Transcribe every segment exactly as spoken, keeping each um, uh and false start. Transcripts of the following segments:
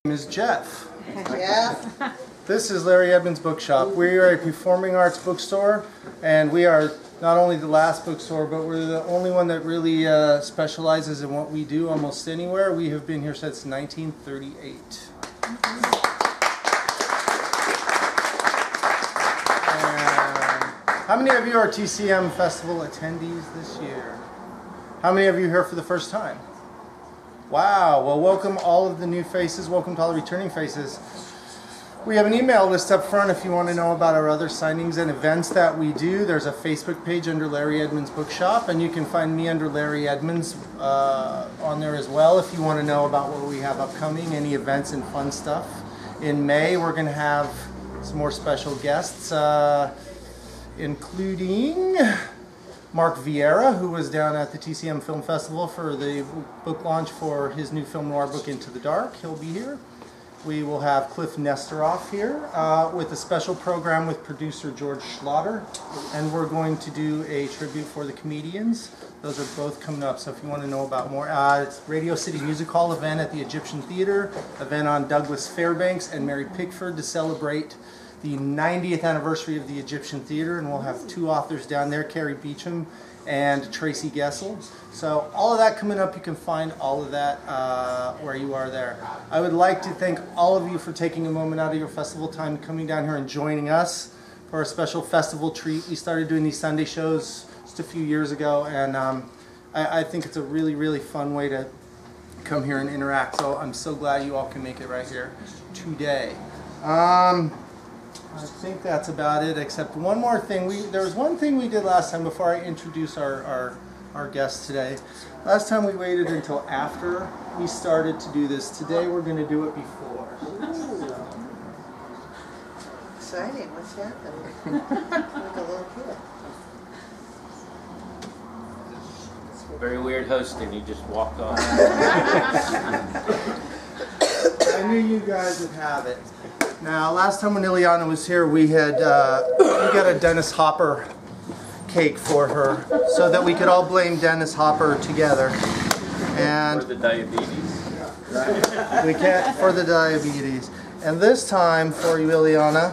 My name is Jeff. Jeff. This is Larry Edmunds Bookshop. We are a performing arts bookstore, and we are not only the last bookstore, but we're the only one that really uh, specializes in what we do almost anywhere. We have been here since nineteen thirty-eight. How many of you are T C M Festival attendees this year? How many of you are here for the first time? Wow, well welcome all of the new faces, welcome to all the returning faces. We have an email list up front if you want to know about our other signings and events that we do. There's a Facebook page under Larry Edmunds Bookshop, and you can find me under Larry Edmunds uh, on there as well if you want to know about what we have upcoming, any events and fun stuff. In May we're going to have some more special guests. Uh, including Mark Vieira, who was down at the T C M Film Festival for the book launch for his new film noir book, Into the Dark. He'll be here. We will have Cliff Nestoroff here uh, with a special program with producer George Schlatter, and we're going to do a tribute for the comedians. Those are both coming up, so if you want to know about more, uh, it's Radio City Music Hall event at the Egyptian Theater, event on Douglas Fairbanks and Mary Pickford to celebrate the ninetieth anniversary of the Egyptian Theater, and we'll have two authors down there, Carrie Beecham and Tracy Gessel. So all of that coming up, you can find all of that uh, where you are there. I would like to thank all of you for taking a moment out of your festival time, coming down here and joining us for a special festival treat. We started doing these Sunday shows just a few years ago, and um, I, I think it's a really, really fun way to come here and interact. So I'm so glad you all can make it right here today. Um, I think that's about it, except one more thing. We There was one thing we did last time before I introduce our, our, our guest today. Last time we waited until after we started to do this. Today we're going to do it before. Ooh. Exciting. What's happening? Like a little kid. Very weird hosting. You just walked off. I knew you guys would have it. Now, last time when Illeana was here, we had uh, we got a Dennis Hopper cake for her, so that we could all blame Dennis Hopper together. And for the diabetes. We can't for the diabetes. And this time for you, Illeana,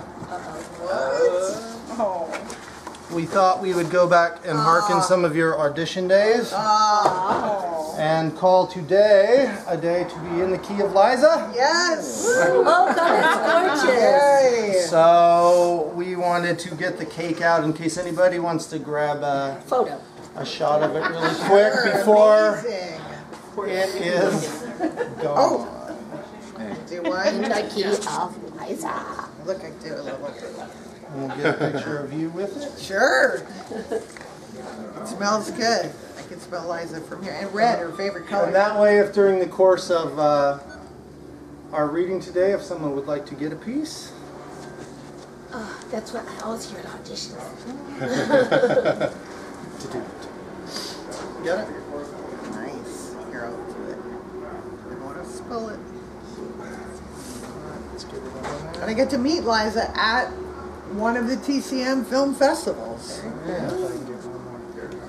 we thought we would go back and hearken some of your audition days. And call today a day to be in the key of Liza. Yes! Oh, God, it's gorgeous. So we wanted to get the cake out in case anybody wants to grab a photo, a shot of it really quick before Amazing. it is gone. Oh. Do one. in the key of Liza. Look, I do a little. We'll get a picture of you with it. Sure. It smells good. I can smell Liza from here. And red, her favorite color. And that way, if during the course of uh, our reading today, if someone would like to get a piece. Oh, that's what I always hear at auditions. To do it. Get it? Nice. Here, I'll do it. I don't want to spill it. Let's get it on there. And I get to meet Liza at one of the T C M film festivals. Yeah, if I can get one more.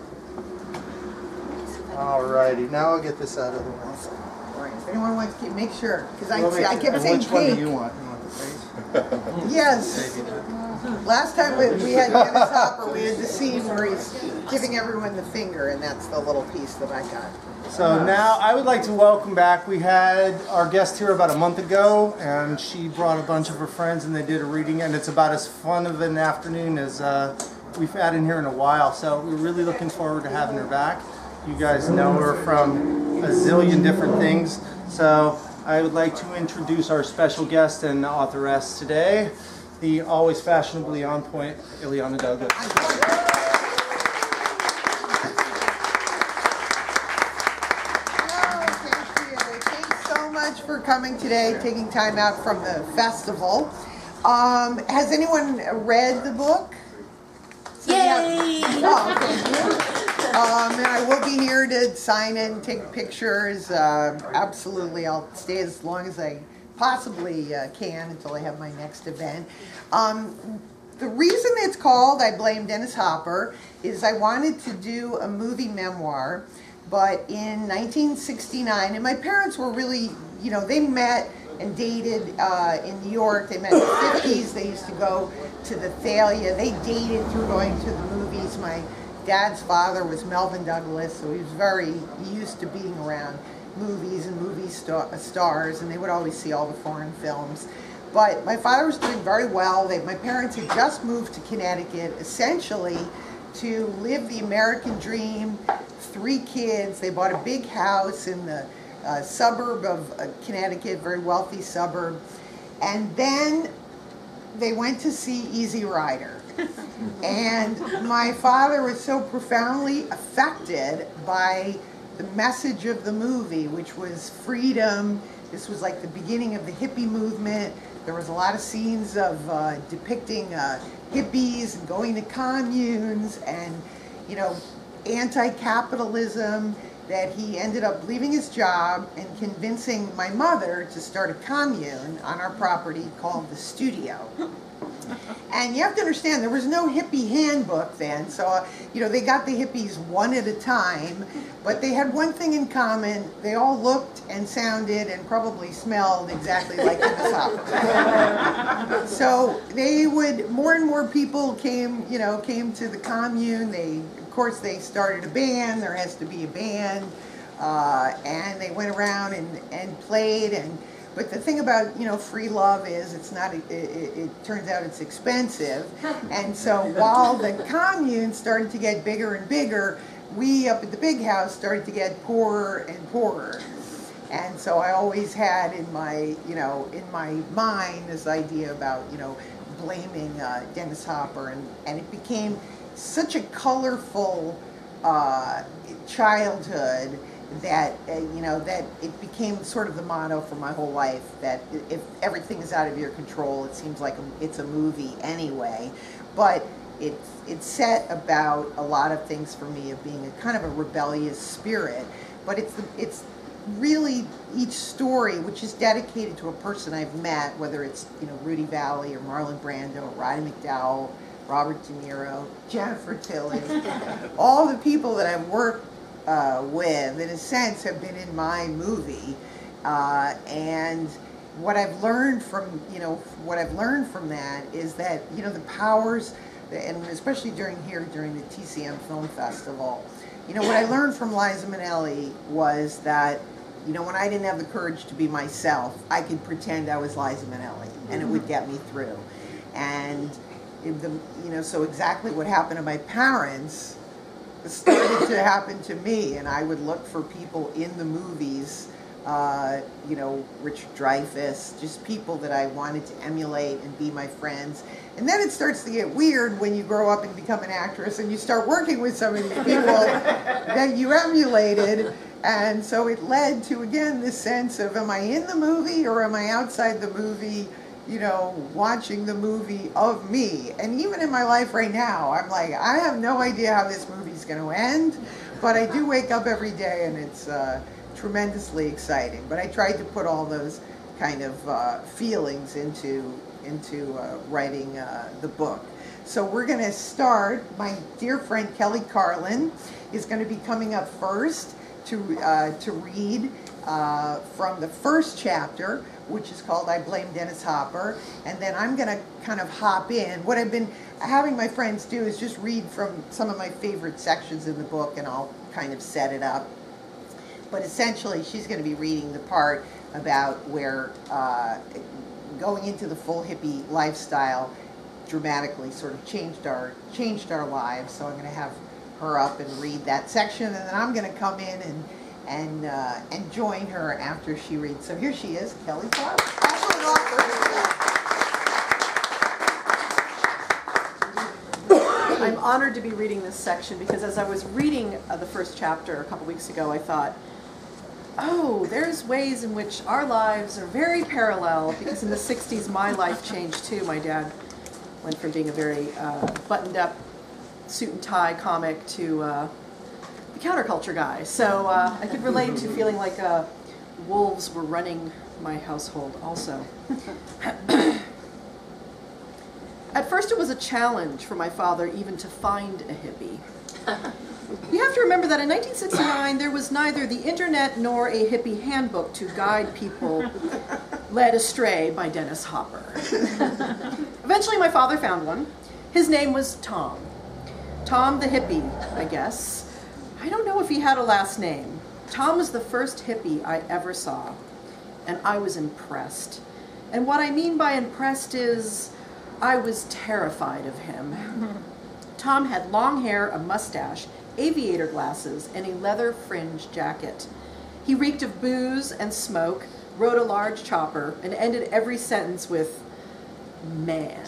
Alrighty, now I'll get this out of the way. Right. If anyone wants to keep, make sure, because I, Well, see, I wait, kept and saying which one pink. do you want? You want the face? Yes. Last time we, we had Dennis Hopper, we had the scene where he's giving everyone the finger, and that's the little piece that I got. So now I would like to welcome back. We had our guest here about a month ago, and she brought a bunch of her friends, and they did a reading, and it's about as fun of an afternoon as uh, we've had in here in a while. So we're really looking forward to having her back. You guys know her from a zillion different things. So I would like to introduce our special guest and authoress today, the always fashionably on point Illeana Douglas. For coming today, taking time out from the festival. Um, has anyone read the book? Yay! Oh, thank you. Um, and I will be here to sign it and take pictures. Uh, absolutely, I'll stay as long as I possibly uh, can until I have my next event. Um, the reason it's called I Blame Dennis Hopper is I wanted to do a movie memoir, but in nineteen sixty-nine, and my parents were really, you know, they met and dated uh, in New York. They met in the fifties. They used to go to the Thalia. They dated through going to the movies. My dad's father was Melvin Douglas, so he was very used to being around movies and movie star stars, and they would always see all the foreign films. But my father was doing very well. They, my parents had just moved to Connecticut, essentially to live the American dream. Three kids. They bought a big house in the uh, suburb of uh, Connecticut, very wealthy suburb. And then they went to see Easy Rider. And my father was so profoundly affected by the message of the movie, which was freedom. This was like the beginning of the hippie movement. There was a lot of scenes of uh, depicting uh, hippies and going to communes and, you know, anti-capitalism, that he ended up leaving his job and convincing my mother to start a commune on our property called the Studio. And you have to understand, there was no hippie handbook then, so, uh, you know, they got the hippies one at a time, but they had one thing in common: they all looked and sounded and probably smelled exactly like Dennis Hopper. So they would, more and more people came, you know, came to the commune. They, of course, they started a band. There has to be a band, uh, and they went around and, and played. And but the thing about, you know, free love is it's not, it, it, it turns out it's expensive. And so while the commune started to get bigger and bigger, we up at the big house started to get poorer and poorer. And so I always had in my, you know, in my mind this idea about, you know, blaming uh, Dennis Hopper, and, and it became such a colorful uh, childhood that, uh, you know, that it became sort of the motto for my whole life, that if everything is out of your control, it seems like it's a movie anyway. But it's, it's set about a lot of things for me of being a kind of a rebellious spirit, but it's, the, it's really each story, which is dedicated to a person I've met, whether it's, you know, Rudy Valley or Marlon Brando, Roddy McDowell, Robert De Niro, Jennifer Tilly, all the people that I've worked Uh, with, in a sense, have been in my movie, uh, and what I've learned from, you know, what I've learned from that is that, you know, the powers, and especially during here, during the T C M Film Festival, you know, what I learned from Liza Minnelli was that, you know, when I didn't have the courage to be myself, I could pretend I was Liza Minnelli, and it would get me through. And, if the, you know, so exactly what happened to my parents started to happen to me, and I would look for people in the movies, uh, you know, Richard Dreyfuss, just people that I wanted to emulate and be my friends. And then it starts to get weird when you grow up and become an actress and you start working with some of these people that you emulated. And so it led to, again, this sense of, am I in the movie or am I outside the movie, you know, watching the movie of me? And even in my life right now, I'm like, I have no idea how this movie's going to end, but I do wake up every day and it's uh, tremendously exciting. But I tried to put all those kind of uh, feelings into, into uh, writing uh, the book. So we're going to start. My dear friend Kelly Carlin is going to be coming up first to, uh, to read uh, from the first chapter, which is called I Blame Dennis Hopper, and then I'm going to kind of hop in. What I've been having my friends do is just read from some of my favorite sections in the book, and I'll kind of set it up. But essentially, she's going to be reading the part about where uh, going into the full hippie lifestyle dramatically sort of changed our, changed our lives. So I'm going to have her up and read that section, and then I'm going to come in and and uh, and join her after she reads. So here she is, Kelly Clark. Also an author. I'm honored to be reading this section because as I was reading uh, the first chapter a couple weeks ago, I thought, oh, there's ways in which our lives are very parallel, because in the sixties my life changed too. My dad went from being a very uh, buttoned up suit and tie comic to uh, the counterculture guy. So uh, I could relate to feeling like uh, wolves were running my household also. At first it was a challenge for my father even to find a hippie. You have to remember that in nineteen sixty-nine there was neither the internet nor a hippie handbook to guide people led astray by Dennis Hopper. Eventually my father found one. His name was Tom. Tom the hippie, I guess. I don't know if he had a last name. Tom was the first hippie I ever saw, and I was impressed. And what I mean by impressed is I was terrified of him. Tom had long hair, a mustache, aviator glasses, and a leather fringe jacket. He reeked of booze and smoke, rode a large chopper, and ended every sentence with, man.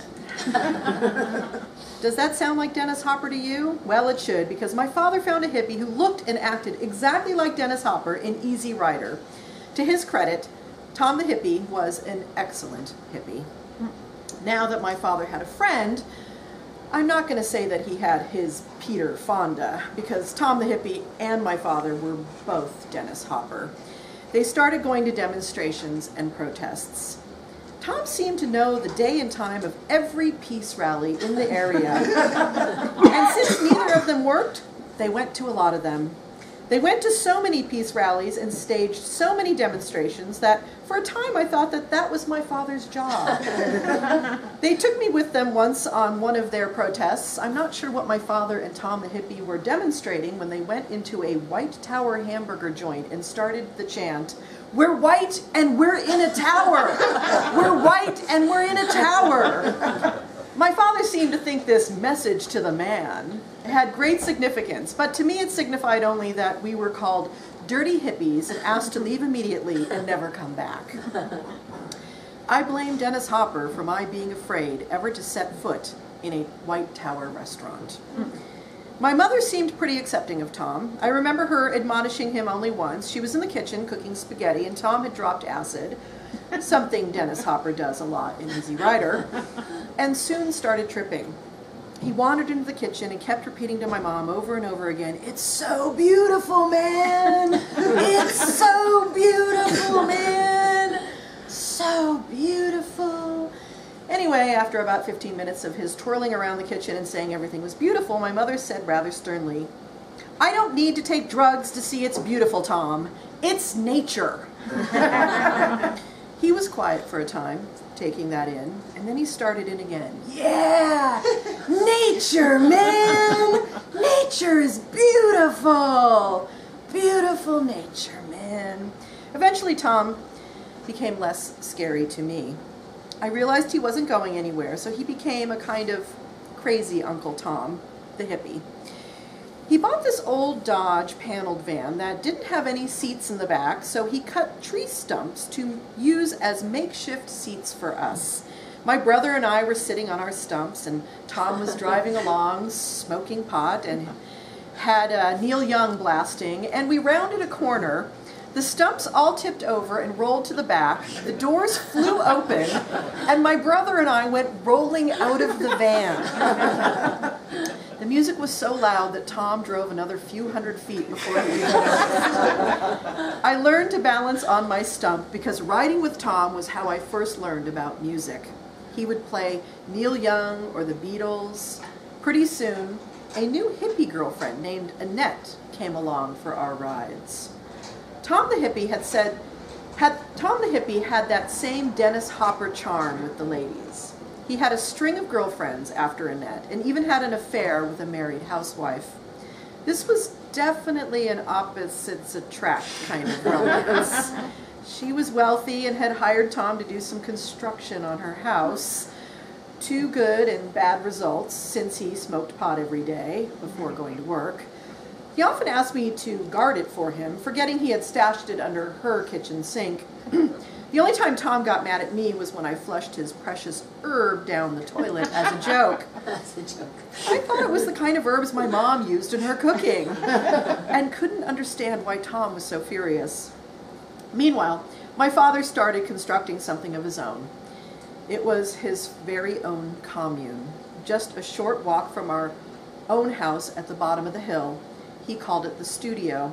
Does that sound like Dennis Hopper to you? Well, it should, because my father found a hippie who looked and acted exactly like Dennis Hopper in Easy Rider. To his credit, Tom the hippie was an excellent hippie. Now that my father had a friend, I'm not going to say that he had his Peter Fonda, because Tom the hippie and my father were both Dennis Hopper. They started going to demonstrations and protests. Tom seemed to know the day and time of every peace rally in the area. And since neither of them worked, they went to a lot of them. They went to so many peace rallies and staged so many demonstrations that for a time I thought that that was my father's job. They took me with them once on one of their protests. I'm not sure what my father and Tom the hippie were demonstrating when they went into a White Tower hamburger joint and started the chant, "We're white and we're in a tower! We're white and we're in a tower!" My father seemed to think this message to the man had great significance, but to me it signified only that we were called dirty hippies and asked to leave immediately and never come back. I blame Dennis Hopper for my being afraid ever to set foot in a White Tower restaurant. My mother seemed pretty accepting of Tom. I remember her admonishing him only once. She was in the kitchen cooking spaghetti and Tom had dropped acid, something Dennis Hopper does a lot in Easy Rider, and soon started tripping. He wandered into the kitchen and kept repeating to my mom over and over again, "It's so beautiful, man! It's so beautiful, man! So beautiful!" Anyway, after about fifteen minutes of his twirling around the kitchen and saying everything was beautiful, my mother said rather sternly, "I don't need to take drugs to see it's beautiful, Tom. It's nature." He was quiet for a time, taking that in, and then he started in again. "Yeah, nature, man! Nature is beautiful! Beautiful nature, man." Eventually, Tom became less scary to me. I realized he wasn't going anywhere, so he became a kind of crazy Uncle Tom, the hippie. He bought this old Dodge paneled van that didn't have any seats in the back, so he cut tree stumps to use as makeshift seats for us. My brother and I were sitting on our stumps, and Tom was driving along, smoking pot, and had uh, Neil Young blasting, and we rounded a corner. The stumps all tipped over and rolled to the back, the doors flew open, and my brother and I went rolling out of the van. The music was so loud that Tom drove another few hundred feet before he even noticed. I learned to balance on my stump because riding with Tom was how I first learned about music. He would play Neil Young or the Beatles. Pretty soon, a new hippie girlfriend named Annette came along for our rides. Tom the hippie had said, had Tom the hippie had that same Dennis Hopper charm with the ladies. He had a string of girlfriends after Annette, and even had an affair with a married housewife. This was definitely an opposites attract kind of romance. She was wealthy and had hired Tom to do some construction on her house. Two good and bad results, since he smoked pot every day before going to work. He often asked me to guard it for him, forgetting he had stashed it under her kitchen sink. The only time Tom got mad at me was when I flushed his precious herb down the toilet as a joke. That's a joke. I thought it was the kind of herbs my mom used in her cooking, and couldn't understand why Tom was so furious. Meanwhile, my father started constructing something of his own. It was his very own commune, just a short walk from our own house at the bottom of the hill. He called it the studio.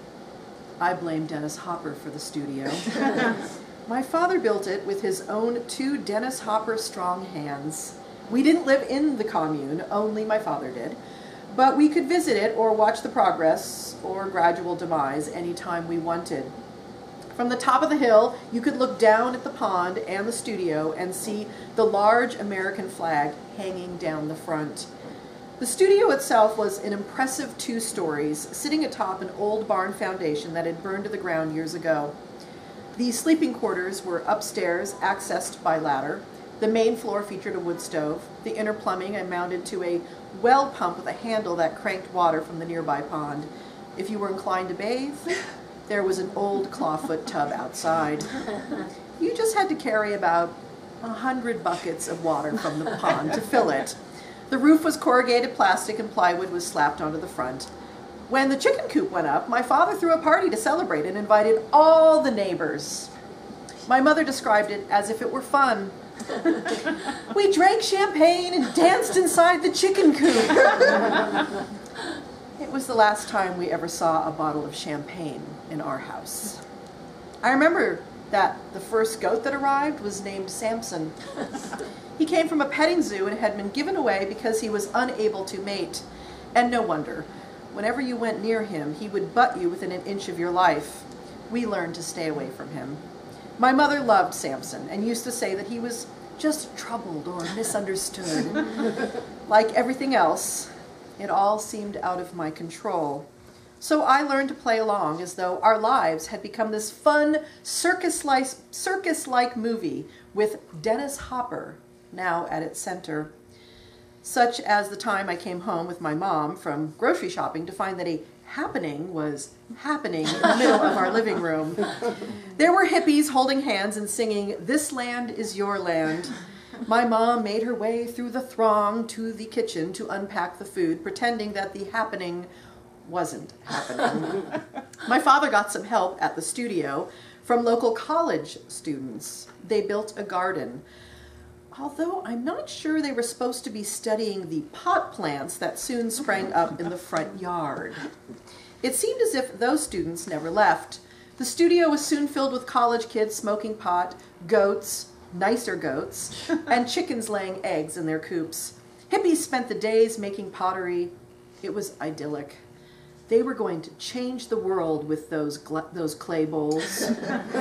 I blame Dennis Hopper for the studio. My father built it with his own two Dennis Hopper strong hands. We didn't live in the commune, only my father did, but we could visit it or watch the progress or gradual demise anytime we wanted. From the top of the hill, you could look down at the pond and the studio and see the large American flag hanging down the front. The studio itself was an impressive two stories, sitting atop an old barn foundation that had burned to the ground years ago. The sleeping quarters were upstairs, accessed by ladder. The main floor featured a wood stove. The inner plumbing amounted to a well pump with a handle that cranked water from the nearby pond. If you were inclined to bathe, there was an old clawfoot tub outside. You just had to carry about a hundred buckets of water from the pond to fill it. The roof was corrugated plastic and plywood was slapped onto the front. When the chicken coop went up, my father threw a party to celebrate and invited all the neighbors. My mother described it as if it were fun. We drank champagne and danced inside the chicken coop. It was the last time we ever saw a bottle of champagne in our house. I remember that the first goat that arrived was named Samson. He came from a petting zoo and had been given away because he was unable to mate. And no wonder. Whenever you went near him, he would butt you within an inch of your life. We learned to stay away from him. My mother loved Samson and used to say that he was just troubled or misunderstood. Like everything else, it all seemed out of my control. So I learned to play along as though our lives had become this fun circus-like circus-like movie with Dennis Hopper now at its center. Such as the time I came home with my mom from grocery shopping to find that a happening was happening in the middle of our living room. There were hippies holding hands and singing, "This land is your land." My mom made her way through the throng to the kitchen to unpack the food, pretending that the happening wasn't happening. My father got some help at the studio from local college students. They built a garden. Although I'm not sure they were supposed to be studying the pot plants that soon sprang up in the front yard. It seemed as if those students never left. The studio was soon filled with college kids smoking pot, goats, nicer goats, and chickens laying eggs in their coops. Hippies spent the days making pottery. It was idyllic. They were going to change the world with those, those clay bowls.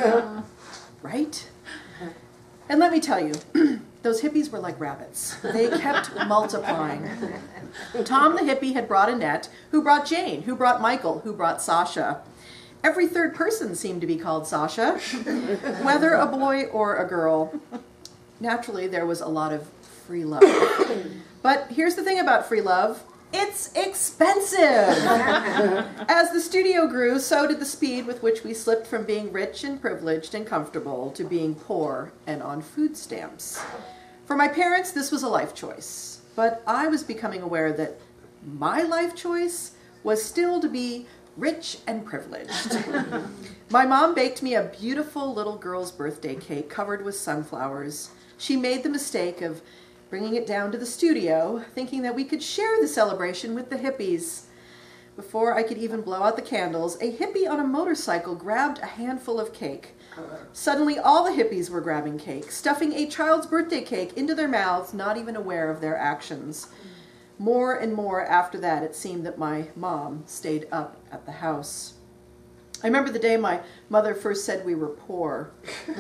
Right? And let me tell you, those hippies were like rabbits. They kept multiplying. Tom the hippie had brought Annette, who brought Jane, who brought Michael, who brought Sasha. Every third person seemed to be called Sasha, whether a boy or a girl. Naturally, there was a lot of free love. But here's the thing about free love. It's expensive! As the studio grew, so did the speed with which we slipped from being rich and privileged and comfortable to being poor and on food stamps. For my parents, this was a life choice, but I was becoming aware that my life choice was still to be rich and privileged. My mom baked me a beautiful little girl's birthday cake covered with sunflowers. She made the mistake of bringing it down to the studio, thinking that we could share the celebration with the hippies. Before I could even blow out the candles, a hippie on a motorcycle grabbed a handful of cake. Suddenly, all the hippies were grabbing cake, stuffing a child's birthday cake into their mouths, not even aware of their actions. More and more after that, it seemed that my mom stayed up at the house. I remember the day my mother first said we were poor.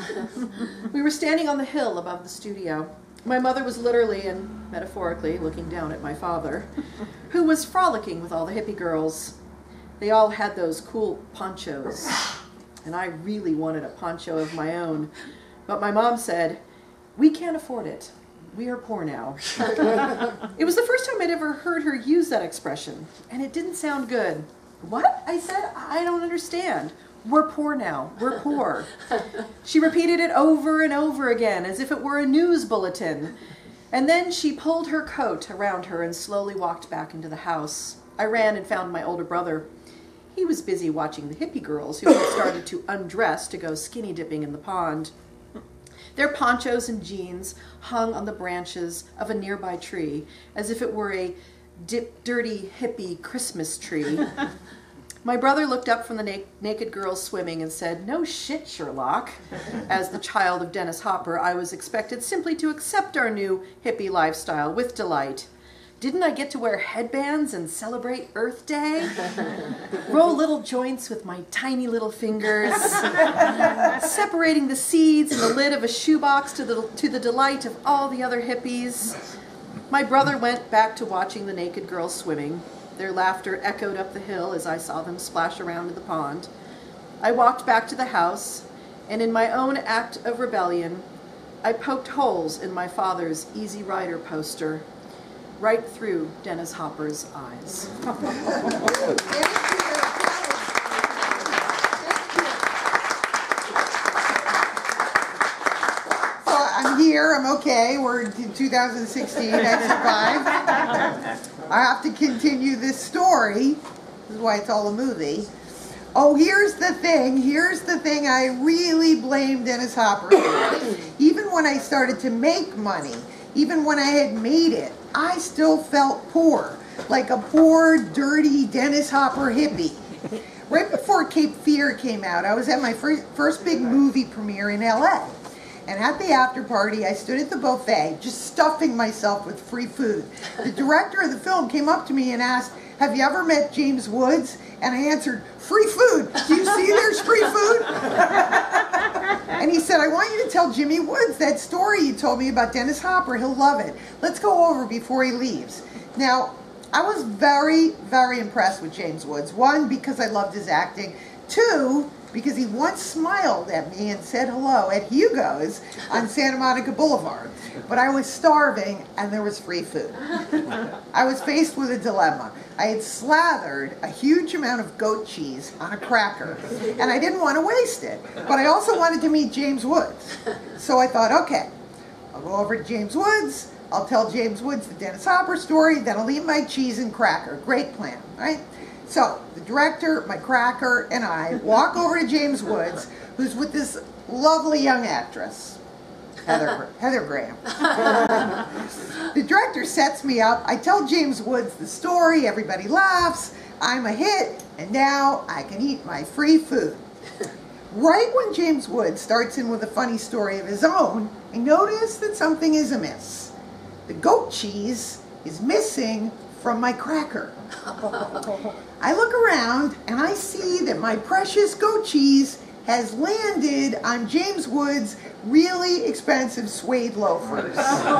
We were standing on the hill above the studio. My mother was literally and metaphorically looking down at my father, who was frolicking with all the hippie girls. They all had those cool ponchos, and I really wanted a poncho of my own. But my mom said, "We can't afford it. We are poor now." It was the first time I'd ever heard her use that expression, and it didn't sound good. "What?" I said. "I don't understand. We're poor now. We're poor." She repeated it over and over again as if it were a news bulletin. And then she pulled her coat around her and slowly walked back into the house. I ran and found my older brother. He was busy watching the hippie girls who had started to undress to go skinny dipping in the pond. Their ponchos and jeans hung on the branches of a nearby tree as if it were a dip, dirty hippie Christmas tree. My brother looked up from the na naked girls swimming and said, "No shit, Sherlock." As the child of Dennis Hopper, I was expected simply to accept our new hippie lifestyle with delight. Didn't I get to wear headbands and celebrate Earth Day? Roll little joints with my tiny little fingers, separating the seeds in the lid of a shoebox to the, to the delight of all the other hippies. My brother went back to watching the naked girls swimming. Their laughter echoed up the hill as I saw them splash around in the pond. I walked back to the house, and in my own act of rebellion, I poked holes in my father's Easy Rider poster, right through Dennis Hopper's eyes. I'm here, I'm okay, we're in two thousand sixteen, I survived. I have to continue this story, this is why it's all a movie. Oh, here's the thing, here's the thing I really blame Dennis Hopper for. Even when I started to make money, even when I had made it, I still felt poor, like a poor, dirty Dennis Hopper hippie. Right before Cape Fear came out, I was at my first, first big movie premiere in L A. And at the after party, I stood at the buffet, just stuffing myself with free food. The director of the film came up to me and asked, "Have you ever met James Woods?" And I answered, "Free food. Do you see there's free food?" And he said, "I want you to tell Jimmy Woods that story you told me about Dennis Hopper. He'll love it. Let's go over before he leaves." Now, I was very, very impressed with James Woods. One, because I loved his acting. Two, because he once smiled at me and said hello at Hugo's on Santa Monica Boulevard. But I was starving and there was free food. I was faced with a dilemma. I had slathered a huge amount of goat cheese on a cracker and I didn't want to waste it. But I also wanted to meet James Woods. So I thought, okay, I'll go over to James Woods, I'll tell James Woods the Dennis Hopper story, then I'll eat my cheese and cracker. Great plan, right? So, the director, my cracker, and I walk over to James Woods, who's with this lovely young actress, Heather, Heather Graham. The director sets me up, I tell James Woods the story, everybody laughs, I'm a hit, and now I can eat my free food. Right when James Woods starts in with a funny story of his own, I notice that something is amiss. The goat cheese is missing from my cracker. I look around and I see that my precious goat cheese has landed on James Woods' really expensive suede loafers.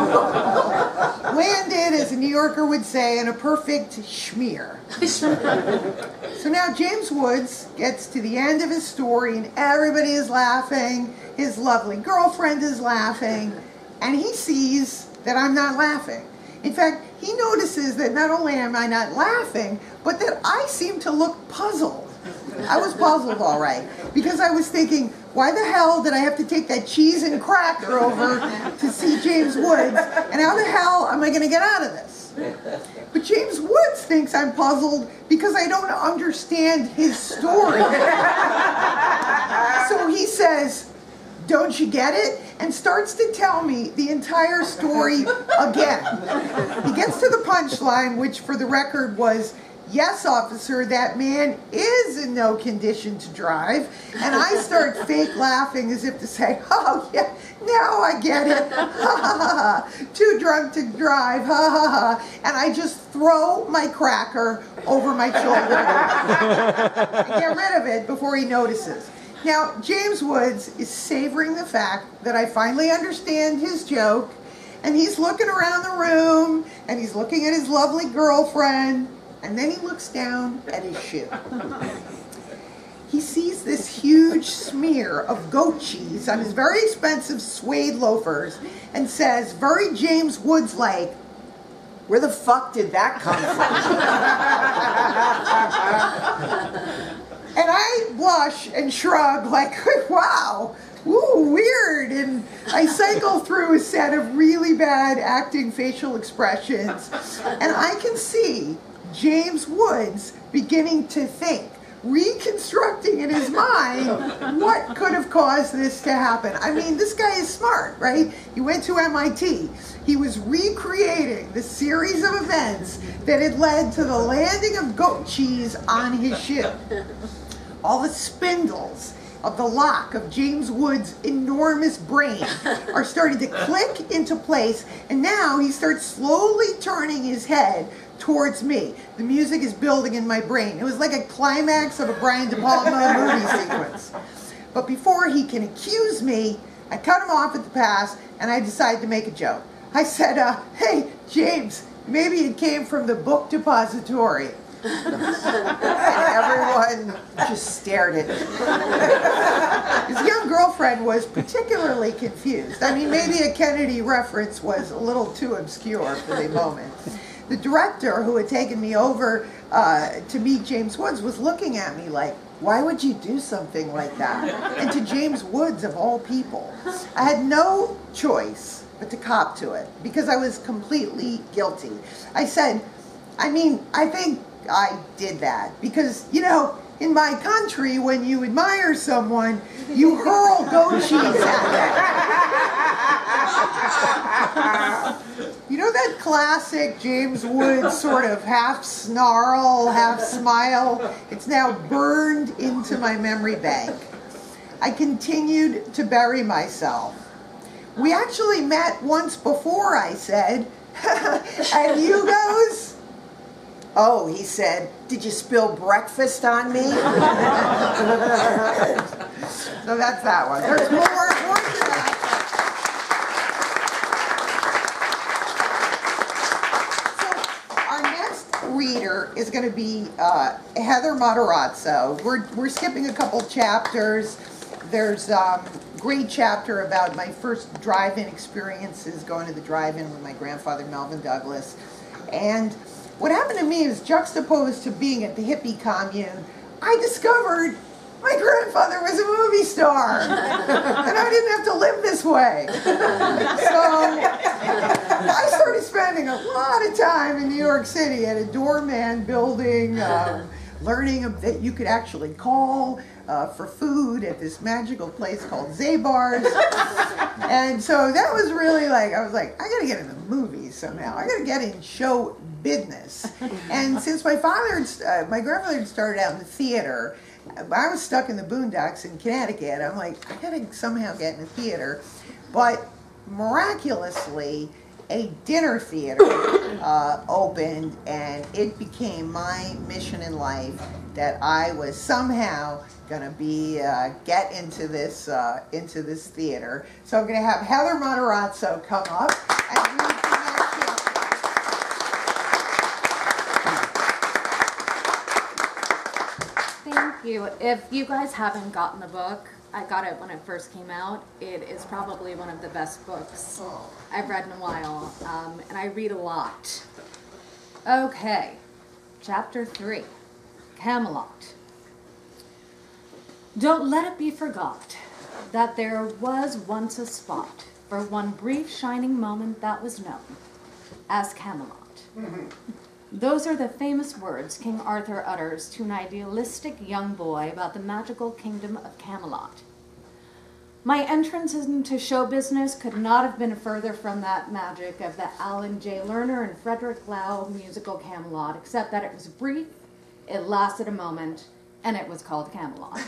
Landed, as a New Yorker would say, in a perfect schmear. So now James Woods gets to the end of his story and everybody is laughing, his lovely girlfriend is laughing, and he sees that I'm not laughing. In fact, he notices that not only am I not laughing, but that I seem to look puzzled. I was puzzled, all right, because I was thinking, why the hell did I have to take that cheese and cracker over to see James Woods, and how the hell am I going to get out of this? But James Woods thinks I'm puzzled because I don't understand his story. So he says, "Don't you get it?" and starts to tell me the entire story again. He gets to the punchline, which for the record was, "Yes, officer, that man is in no condition to drive." And I start fake laughing as if to say, "Oh, yeah, now I get it. Ha ha ha. Too drunk to drive. Ha ha ha." And I just throw my cracker over my shoulder and get rid of it before he notices. Now, James Woods is savoring the fact that I finally understand his joke, and he's looking around the room, and he's looking at his lovely girlfriend, and then he looks down at his shoe. He sees this huge smear of goat cheese on his very expensive suede loafers and says, very James Woods-like, "Where the fuck did that come from?" And I blush and shrug like, wow, ooh, weird. And I cycle through a set of really bad acting facial expressions. And I can see James Woods beginning to think, reconstructing in his mind what could have caused this to happen. I mean, this guy is smart, right? He went to M I T. He was recreating the series of events that had led to the landing of goat cheese on his shoe. All the spindles of the lock of James Wood's enormous brain are starting to click into place, and now he starts slowly turning his head towards me. The music is building in my brain. It was like a climax of a Brian De Palma movie sequence. But before he can accuse me, I cut him off at the pass, and I decided to make a joke. I said, uh, hey, James, maybe it came from the book depository. And everyone just stared at me. His young girlfriend was particularly confused. I mean, maybe a Kennedy reference was a little too obscure for the moment. The director who had taken me over uh, to meet James Woods was looking at me like, why would you do something like that? And to James Woods, of all people. I had no choice but to cop to it, because I was completely guilty. I said, I mean, I think I did that, because, you know, in my country, when you admire someone, you hurl goat cheese at them. You know that classic James Woods sort of half snarl, half smile? It's now burned into my memory bank. I continued to bury myself. We actually met once before, I said. And you guys? Oh, he said, did you spill breakfast on me? So that's that one. There's more, more to that. So our next reader is going to be uh, Heather Matarazzo. We're, we're skipping a couple chapters. There's um, a great chapter about my first drive-in experiences, going to the drive-in with my grandfather, Melvin Douglas. And what happened to me is, juxtaposed to being at the hippie commune, I discovered my grandfather was a movie star. And I didn't have to live this way. So I started spending a lot of time in New York City at a doorman building, um, learning that you could actually call uh, for food at this magical place called Zabar's. And so that was really like, I was like, I gotta get in the movies somehow. I gotta get in show business. And since my father, uh, my grandfather had started out in the theater, I was stuck in the boondocks in Connecticut. I'm like, I gotta somehow get in the theater. But miraculously, a dinner theater uh, opened, and it became my mission in life that I was somehow gonna be uh, get into this uh, into this theater. So I'm gonna have Heather Matarazzo come up and read from that chapter. Thank you. If you guys haven't gotten the book, I got it when it first came out. It is probably one of the best books I've read in a while, um, and I read a lot. Okay, chapter three, Camelot. Don't let it be forgot that there was once a spot for one brief shining moment that was known as Camelot. Those are the famous words King Arthur utters to an idealistic young boy about the magical kingdom of Camelot. My entrance into show business could not have been further from that magic of the Alan J. Lerner and Frederick Lau musical Camelot, except that it was brief, it lasted a moment, and it was called Camelot.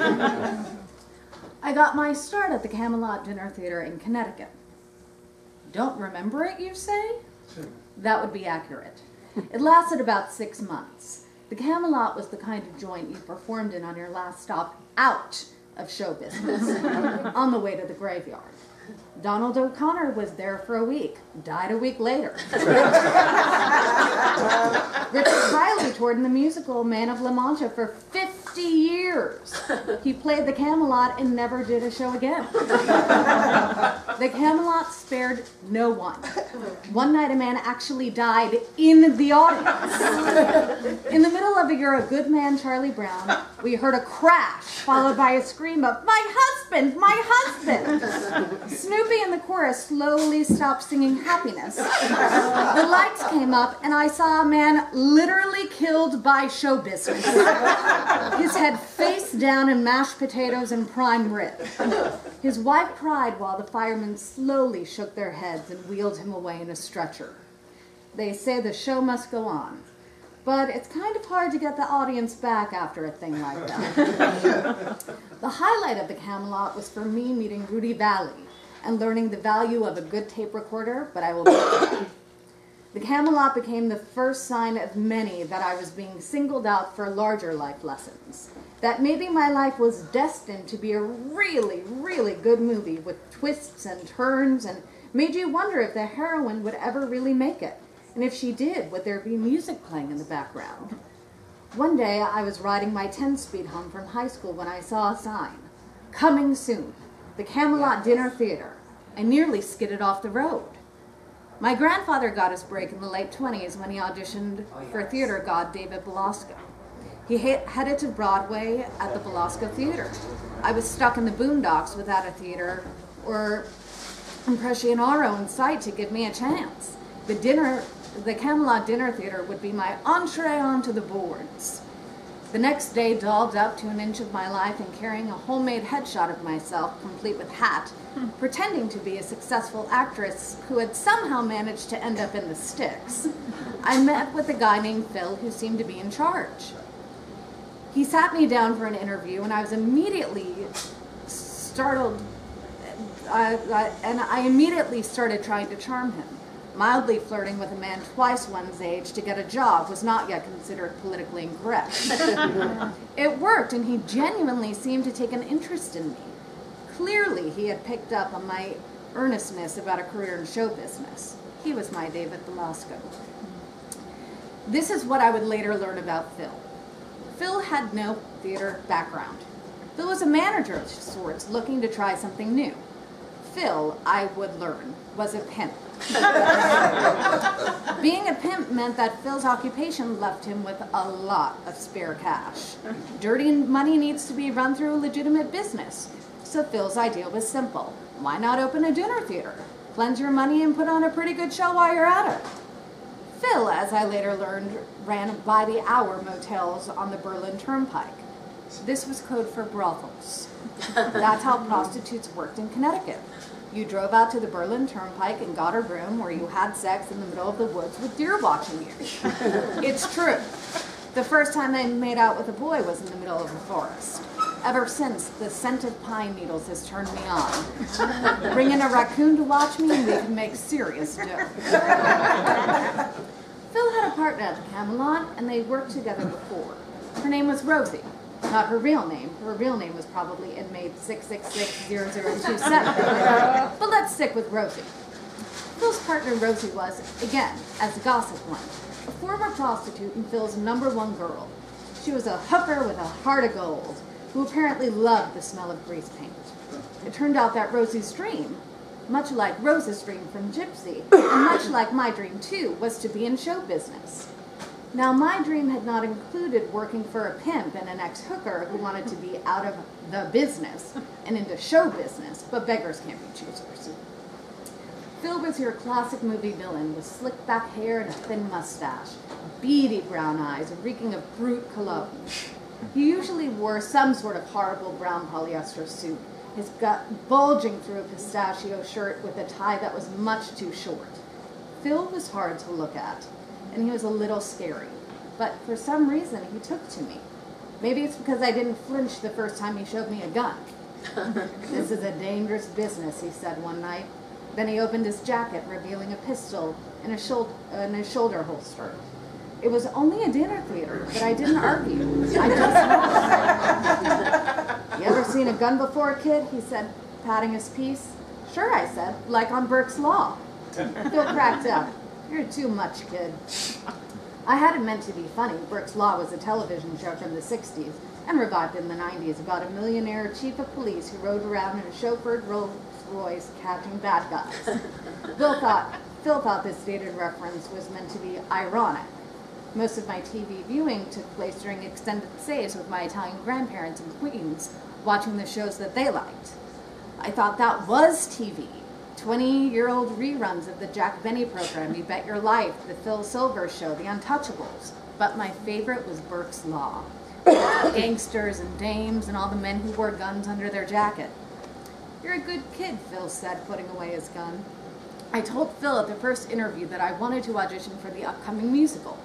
I got my start at the Camelot Dinner Theater in Connecticut. Don't remember it, you say? That would be accurate. It lasted about six months. The Camelot was the kind of joint you performed in on your last stop out of show business, on the way to the graveyard. Donald O'Connor was there for a week, died a week later. Richard Riley toured in the musical Man of La Mancha for fifty years. He played the Camelot and never did a show again. The Camelot spared no one. One night a man actually died in the audience. In the middle of a You're a Good Man, Charlie Brown, we heard a crash followed by a scream of, "My husband! My husband!" Snoopy in the chorus slowly stopped singing Happiness. The lights came up and I saw a man literally killed by show business. His head face down in mashed potatoes and prime rib. His wife cried while the firemen slowly shook their heads and wheeled him away in a stretcher. They say the show must go on. but it's kind of hard to get the audience back after a thing like that. The highlight of the Camelot was for me meeting Rudy Valley and learning the value of a good tape recorder, but I will get to that. The Camelot became the first sign of many that I was being singled out for larger life lessons. That maybe my life was destined to be a really, really good movie with twists and turns, and made you wonder if the heroine would ever really make it. And if she did, would there be music playing in the background? One day, I was riding my ten-speed home from high school when I saw a sign. Coming soon. The Camelot Dinner Theater. I nearly skidded off the road. My grandfather got his break in the late twenties when he auditioned for theater god David Belasco. He he headed to Broadway at the Belasco Theater. I was stuck in the boondocks without a theater or Impressionaro in sight to give me a chance. The dinner, the Camelot Dinner Theater would be my entree onto the boards. The next day, dolled up to an inch of my life and carrying a homemade headshot of myself, complete with hat, pretending to be a successful actress who had somehow managed to end up in the sticks, I met with a guy named Phil who seemed to be in charge. He sat me down for an interview, and I was immediately startled, uh, uh, and I immediately started trying to charm him. Mildly flirting with a man twice one's age to get a job was not yet considered politically incorrect. It worked, and he genuinely seemed to take an interest in me. Clearly, he had picked up on my earnestness about a career in show business. He was my David Belasco. This is what I would later learn about Phil. Phil had no theater background. Phil was a manager of sorts looking to try something new. Phil, I would learn, was a pimp. Being a pimp meant that Phil's occupation left him with a lot of spare cash. Dirty money needs to be run through a legitimate business. So Phil's idea was simple. Why not open a dinner theater? Cleanse your money and put on a pretty good show while you're at it. Phil, as I later learned, ran by-the-hour motels on the Berlin Turnpike. This was code for brothels. That's how prostitutes worked in Connecticut. You drove out to the Berlin Turnpike and got a room where you had sex in the middle of the woods with deer watching you. It's true. The first time I made out with a boy was in the middle of a forest. Ever since, the scent of pine needles has turned me on. Bring in a raccoon to watch me and we can make serious dough. Phil had a partner at the Camelot, and they worked together before. Her name was Rosie. Not her real name. Her real name was probably inmate six six six zero zero two seven. But let's stick with Rosie. Phil's partner Rosie was, again, as a gossip one, a former prostitute and Phil's number one girl. She was a hooker with a heart of gold, who apparently loved the smell of grease paint. It turned out that Rosie's dream, much like Rose's dream from Gypsy, and much like my dream too, was to be in show business. Now, my dream had not included working for a pimp and an ex-hooker who wanted to be out of the business and into show business, but beggars can't be choosers. Phil was your classic movie villain with slick back hair and a thin mustache, beady brown eyes, and reeking of brute cologne. He usually wore some sort of horrible brown polyester suit, his gut bulging through a pistachio shirt with a tie that was much too short. Phil was hard to look at, and he was a little scary, but for some reason he took to me. Maybe it's because I didn't flinch the first time he showed me a gun. This is a dangerous business, he said one night. Then he opened his jacket, revealing a pistol in a, shul- in a shoulder holster. It was only a dinner theater, but I didn't argue. I just You ever seen a gun before, kid? He said, patting his piece. Sure, I said, like on Burke's Law. Phil cracked up. You're too much, kid. I hadn't meant to be funny. Burke's Law was a television show from the sixties and revived in the nineties about a millionaire chief of police who rode around in a chauffeured Rolls Royce catching bad guys. Phil thought, Phil thought this dated reference was meant to be ironic. Most of my T V viewing took place during extended stays with my Italian grandparents in Queens, watching the shows that they liked. I thought that was T V. twenty-year-old reruns of the Jack Benny program, You Bet Your Life, the Phil Silvers Show, The Untouchables. But my favorite was Burke's Law. Gangsters and dames and all the men who wore guns under their jacket. You're a good kid, Phil said, putting away his gun. I told Phil at the first interview that I wanted to audition for the upcoming musical.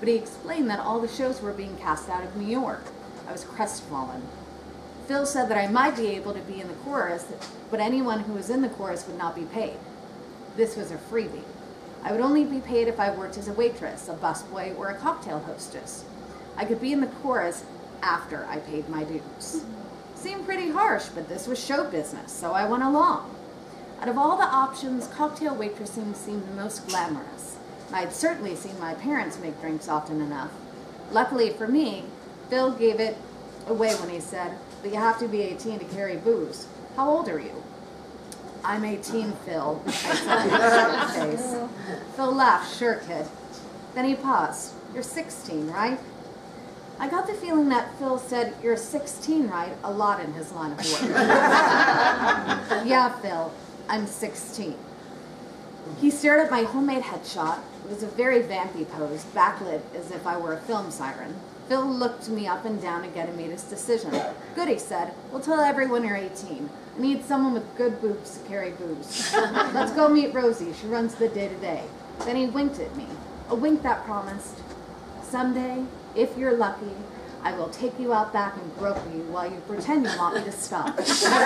but he explained that all the shows were being cast out of New York. I was crestfallen. Phil said that I might be able to be in the chorus, but anyone who was in the chorus would not be paid. This was a freebie. I would only be paid if I worked as a waitress, a busboy, or a cocktail hostess. I could be in the chorus after I paid my dues. Seemed pretty harsh, but this was show business, so I went along. Out of all the options, cocktail waitressing seemed the most glamorous. I had certainly seen my parents make drinks often enough. Luckily for me, Phil gave it away when he said, "But you have to be eighteen to carry booze. How old are you?" "I'm eighteen, Phil," I said with a straight face. Phil laughed, "Sure, kid." Then he paused. "You're sixteen, right?" I got the feeling that Phil said, "You're sixteen, right?" a lot in his line of work. "Yeah, Phil, I'm sixteen. He stared at my homemade headshot. It was a very vampy pose, backlit as if I were a film siren. Phil looked me up and down again and made his decision. "Good," he said. "We'll tell everyone you're eighteen. I need someone with good boobs to carry booze. Let's go meet Rosie. She runs the day-to-day." Then he winked at me, a wink that promised, "Someday, if you're lucky, I will take you out back and grope you while you pretend you want me to stop."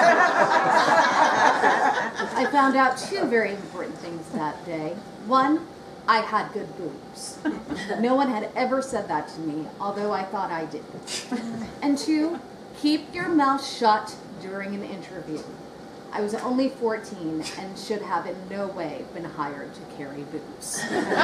I found out two very important things that day. One, I had good boobs. No one had ever said that to me, although I thought I did. And two, keep your mouth shut during an interview. I was only fourteen and should have in no way been hired to carry booze.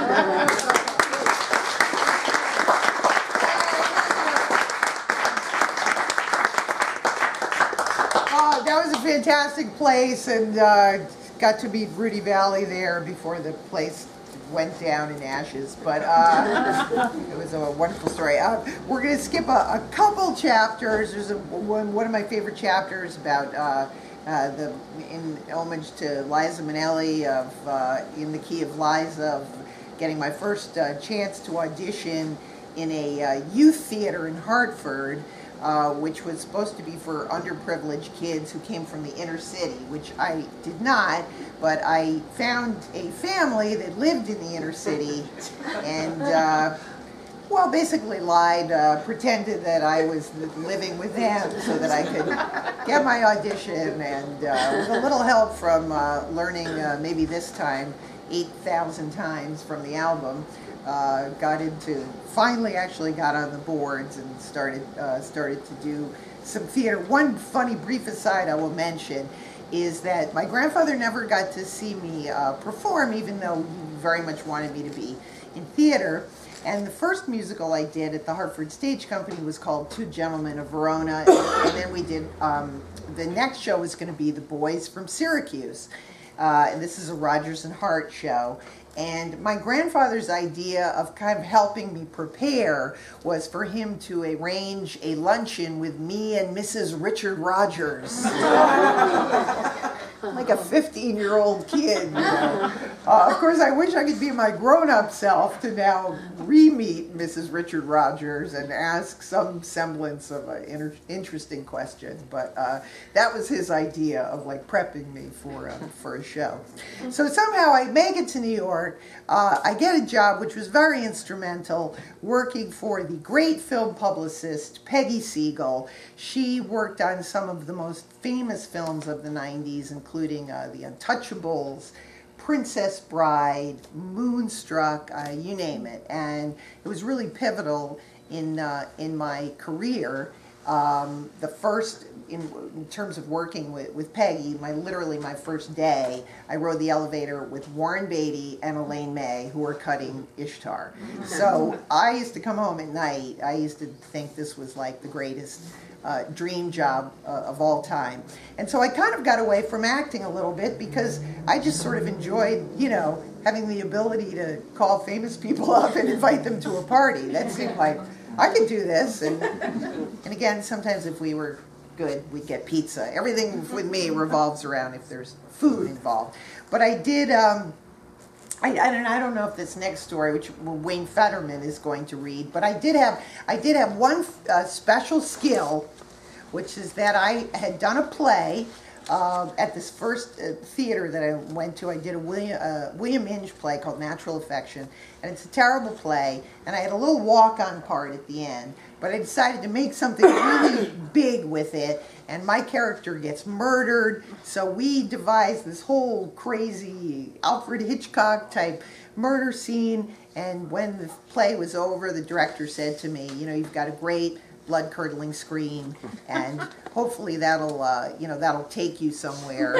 Oh, that was a fantastic place, and uh, got to meet Rudy Valley there before the place went down in ashes. But uh, it was a wonderful story. Uh, we're going to skip a, a couple chapters. There's a, one, one of my favorite chapters about uh, uh, the in homage to Liza Minnelli of uh, In the Key of Liza, of getting my first uh, chance to audition in a uh, youth theater in Hartford. Uh, which was supposed to be for underprivileged kids who came from the inner city, which I did not, but I found a family that lived in the inner city and, uh, well, basically lied, uh, pretended that I was living with them so that I could get my audition, and uh, with a little help from uh, learning, uh, maybe this time, eight thousand times from the album, Uh, got into, finally actually got on the boards and started uh, started to do some theater. One funny brief aside I will mention is that my grandfather never got to see me uh, perform, even though he very much wanted me to be in theater. And the first musical I did at the Hartford Stage Company was called Two Gentlemen of Verona, and then we did, um, the next show was going to be The Boys from Syracuse. Uh, and this is a Rodgers and Hart show. And my grandfather's idea of kind of helping me prepare was for him to arrange a luncheon with me and Missus Richard Rodgers. Like a fifteen-year-old kid, you know. Uh, of course, I wish I could be my grown-up self to now re-meet Missus Richard Rodgers and ask some semblance of an inter interesting question. But uh, that was his idea of like prepping me for uh, for a show. So somehow I make it to New York. Uh, I get a job which was very instrumental, working for the great film publicist Peggy Siegel. She worked on some of the most famous films of the nineties, including uh, The Untouchables, Princess Bride, Moonstruck, uh, you name it. And it was really pivotal in, uh, in my career. Um, the first, in, in terms of working with, with Peggy, my literally my first day, I rode the elevator with Warren Beatty and Elaine May, who were cutting Ishtar. So I used to come home at night. I used to think this was like the greatest uh, dream job uh, of all time. And so I kind of got away from acting a little bit because I just sort of enjoyed, you know, having the ability to call famous people up and invite them to a party. That seemed like I could do this. And, and again, sometimes if we were good, we'd get pizza. Everything with me revolves around if there's food involved. But I did, um, I, I, don't, I don't know if this next story, which Wayne Fetterman is going to read, but I did have, I did have one uh, special skill, which is that I had done a play uh, at this first uh, theater that I went to, I did a William, uh, William Inge play called Natural Affection, and it's a terrible play, and I had a little walk-on part at the end, but I decided to make something really big with it, and my character gets murdered, so we devised this whole crazy Alfred Hitchcock type murder scene, and when the play was over, the director said to me, you know, you've got a great blood-curdling scream, and hopefully that'll, uh, you know, that'll take you somewhere.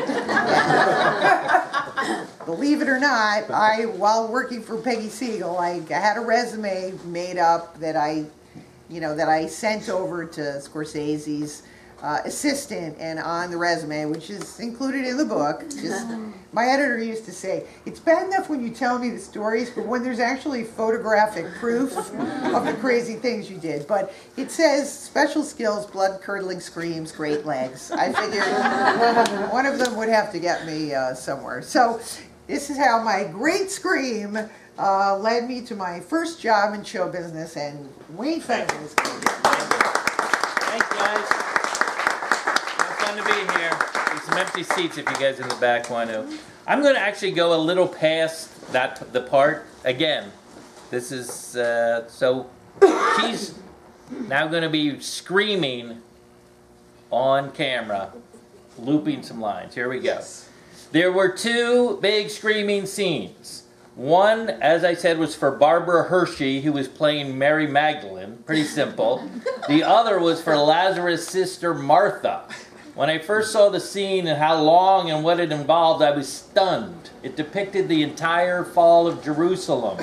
And, believe it or not, I, while working for Peggy Siegel, I, I had a resume made up that I, you know, that I sent over to Scorsese's uh, assistant, and on the resume, which is included in the book, just, my editor used to say, it's bad enough when you tell me the stories, but when there's actually photographic proof of the crazy things you did. But it says, special skills, blood-curdling screams, great legs. I figured one of them would have to get me uh, somewhere. So this is how my great scream uh, led me to my first job in show business, and Wayne Fenton is going to be. Thanks, guys. It's fun to be here. There's some empty seats if you guys in the back want to. I'm going to actually go a little past that the part. Again, this is, uh, so she's now going to be screaming on camera, looping some lines. Here we go. Yes. There were two big screaming scenes. One, as I said, was for Barbara Hershey, who was playing Mary Magdalene. Pretty simple. The other was for Lazarus' sister, Martha. When I first saw the scene and how long and what it involved, I was stunned. It depicted the entire fall of Jerusalem.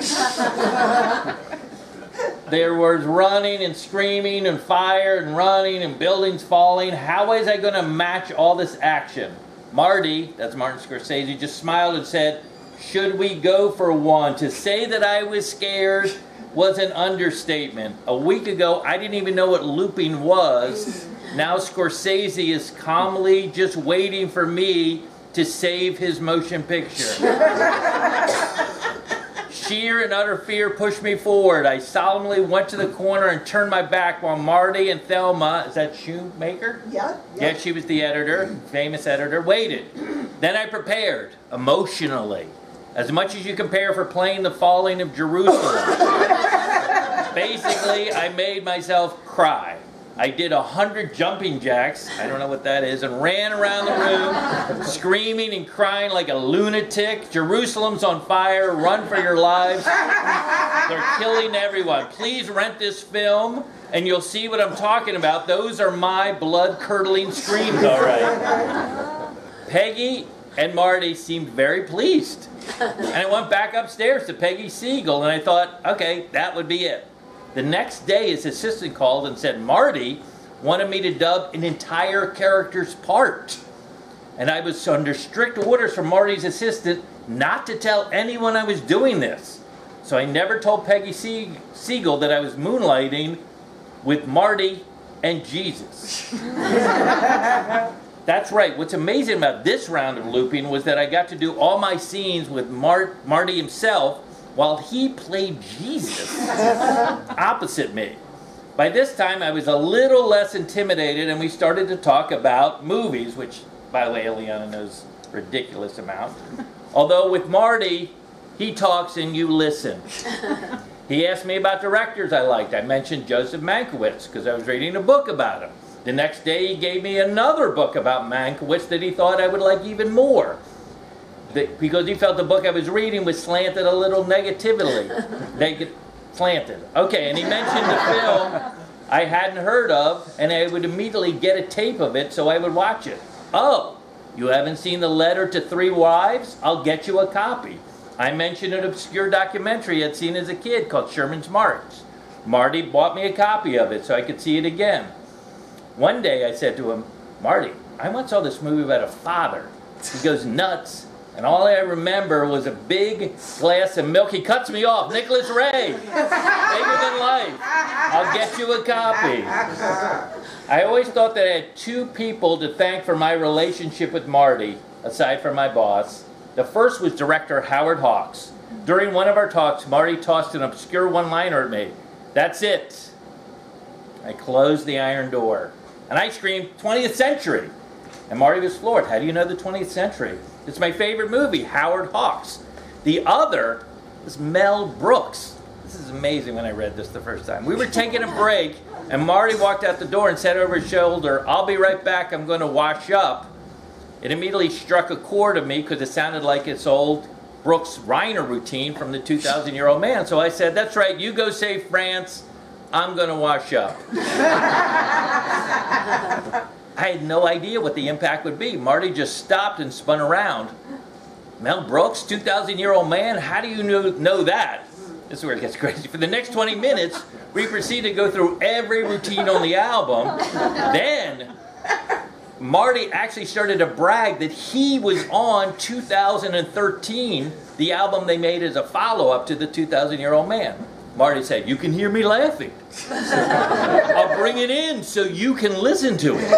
There was running and screaming and fire and running and buildings falling. How was I going to match all this action? Marty, that's Martin Scorsese, just smiled and said, should we go for one? To say that I was scared was an understatement. A week ago, I didn't even know what looping was. Now Scorsese is calmly just waiting for me to save his motion picture. Sheer and utter fear pushed me forward. I solemnly went to the corner and turned my back while Marty and Thelma, is that Shoemaker? Yeah. Yeah, Yeah, she was the editor, famous editor, waited. Then I prepared, emotionally, as much as you compare for playing the falling of Jerusalem. Basically, I made myself cry. I did a hundred jumping jacks, I don't know what that is, and ran around the room, screaming and crying like a lunatic. Jerusalem's on fire, run for your lives. They're killing everyone. Please rent this film, and you'll see what I'm talking about. Those are my blood-curdling screams, all right. Peggy and Marty seemed very pleased. And I went back upstairs to Peggy Siegel, and I thought, okay, that would be it. The next day, his assistant called and said, Marty wanted me to dub an entire character's part. And I was under strict orders from Marty's assistant not to tell anyone I was doing this. So I never told Peggy Sie- Siegel that I was moonlighting with Marty and Jesus. That's right. What's amazing about this round of looping was that I got to do all my scenes with Mar- Marty himself while he played Jesus opposite me. By this time, I was a little less intimidated, and we started to talk about movies, which, by the way, Illeana knows a ridiculous amount. Although with Marty, he talks and you listen. He asked me about directors I liked. I mentioned Joseph Mankiewicz because I was reading a book about him. The next day, he gave me another book about Mankiewicz that he thought I would like even more. Because he felt the book I was reading was slanted a little negatively. Neg- slanted. Okay, and he mentioned the film I hadn't heard of, and I would immediately get a tape of it so I would watch it. Oh, you haven't seen The Letter to Three Wives? I'll get you a copy. I mentioned an obscure documentary I'd seen as a kid called Sherman's March. Marty bought me a copy of it so I could see it again. One day I said to him, Marty, I once saw this movie about a father. He goes nuts. And all I remember was a big glass of milk. He cuts me off. Nicholas Ray. Bigger than life. I'll get you a copy. I always thought that I had two people to thank for my relationship with Marty, aside from my boss. The first was director Howard Hawks. During one of our talks, Marty tossed an obscure one-liner at me. That's it. I closed the iron door. And I screamed, twentieth century. And Marty was floored. How do you know the twentieth century? It's my favorite movie, Howard Hawks. The other is Mel Brooks. This is amazing when I read this the first time. We were taking a break, and Marty walked out the door and said over his shoulder, "I'll be right back, I'm going to wash up." It immediately struck a chord of me because it sounded like its old Brooks Reiner routine from the two thousand year old man. So I said, "That's right, you go save France, I'm going to wash up." I had no idea what the impact would be. Marty just stopped and spun around. "Mel Brooks, two thousand year old man, how do you know, know that?" This is where it gets crazy. For the next twenty minutes, we proceeded to go through every routine on the album. Then, Marty actually started to brag that he was on two thousand thirteen, the album they made as a follow-up to the two thousand year old man. Marty said, "You can hear me laughing. I'll bring it in so you can listen to it."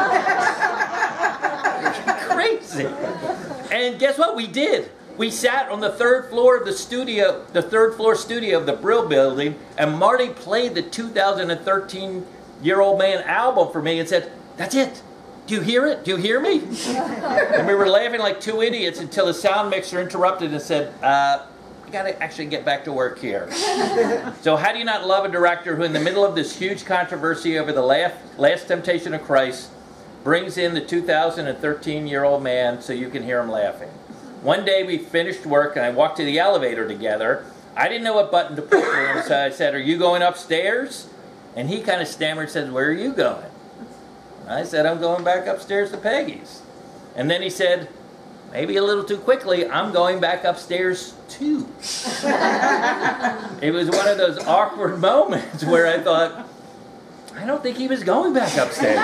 Crazy. And guess what? We did. We sat on the third floor of the studio, the third floor studio of the Brill Building, and Marty played the two thousand thirteen year old man album for me and said, "That's it. Do you hear it? Do you hear me?" And we were laughing like two idiots until the sound mixer interrupted and said, uh, "I got to actually get back to work here." So how do you not love a director who in the middle of this huge controversy over the last, last Temptation of Christ brings in the two thousand thirteen year old man so you can hear him laughing? One day we finished work and I walked to the elevator together. I didn't know what button to push for him, so I said, "Are you going upstairs?" And he kind of stammered and said, "Where are you going?" I said, "I'm going back upstairs to Peggy's." And then he said, maybe a little too quickly, "I'm going back upstairs too." It was one of those awkward moments where I thought, I don't think he was going back upstairs.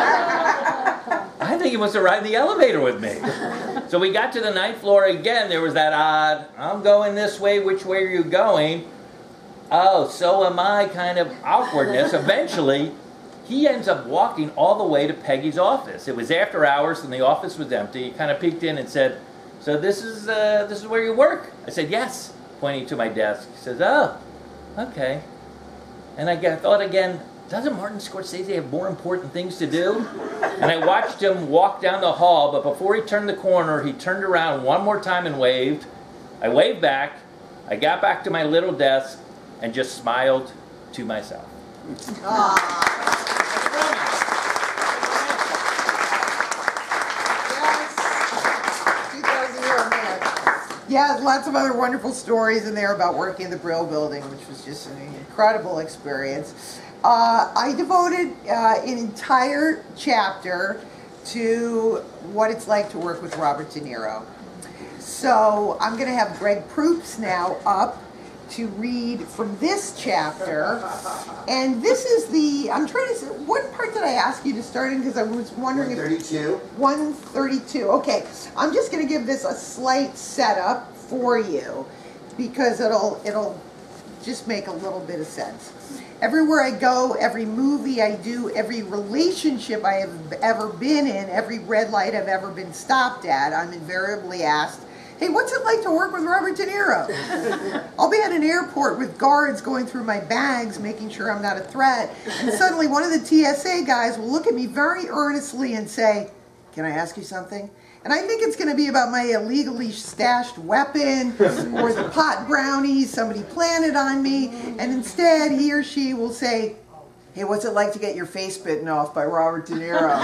I think he must have ridden the elevator with me. So we got to the ninth floor again. There was that odd, "I'm going this way, which way are you going?" "Oh, so am I" kind of awkwardness. Eventually, he ends up walking all the way to Peggy's office. It was after hours and the office was empty. He kind of peeked in and said, "So this is uh, this is where you work?" I said, "Yes," pointing to my desk. He says, "Oh, okay." And I got- thought again, doesn't Martin Scorsese have more important things to do? And I watched him walk down the hall, but before he turned the corner, he turned around one more time and waved. I waved back. I got back to my little desk and just smiled to myself. Yeah, lots of other wonderful stories in there about working in the Brill Building, which was just an incredible experience. Uh, I devoted uh, an entire chapter to what it's like to work with Robert De Niro. So I'm going to have Greg Proops now up to read from this chapter. And this is the, I'm trying to say, what part did I ask you to start in? Because I was wondering one thirty-two. if... one thirty-two. Okay, I'm just going to give this a slight setup for you because it'll, it'll just make a little bit of sense. Everywhere I go, every movie I do, every relationship I have ever been in, every red light I've ever been stopped at, I'm invariably asked, "Hey, what's it like to work with Robert De Niro?" I'll be at an airport with guards going through my bags, making sure I'm not a threat, and suddenly one of the T S A guys will look at me very earnestly and say, "Can I ask you something?" And I think it's going to be about my illegally stashed weapon or the pot brownies somebody planted on me. And instead, he or she will say, "Hey, what's it like to get your face bitten off by Robert De Niro?"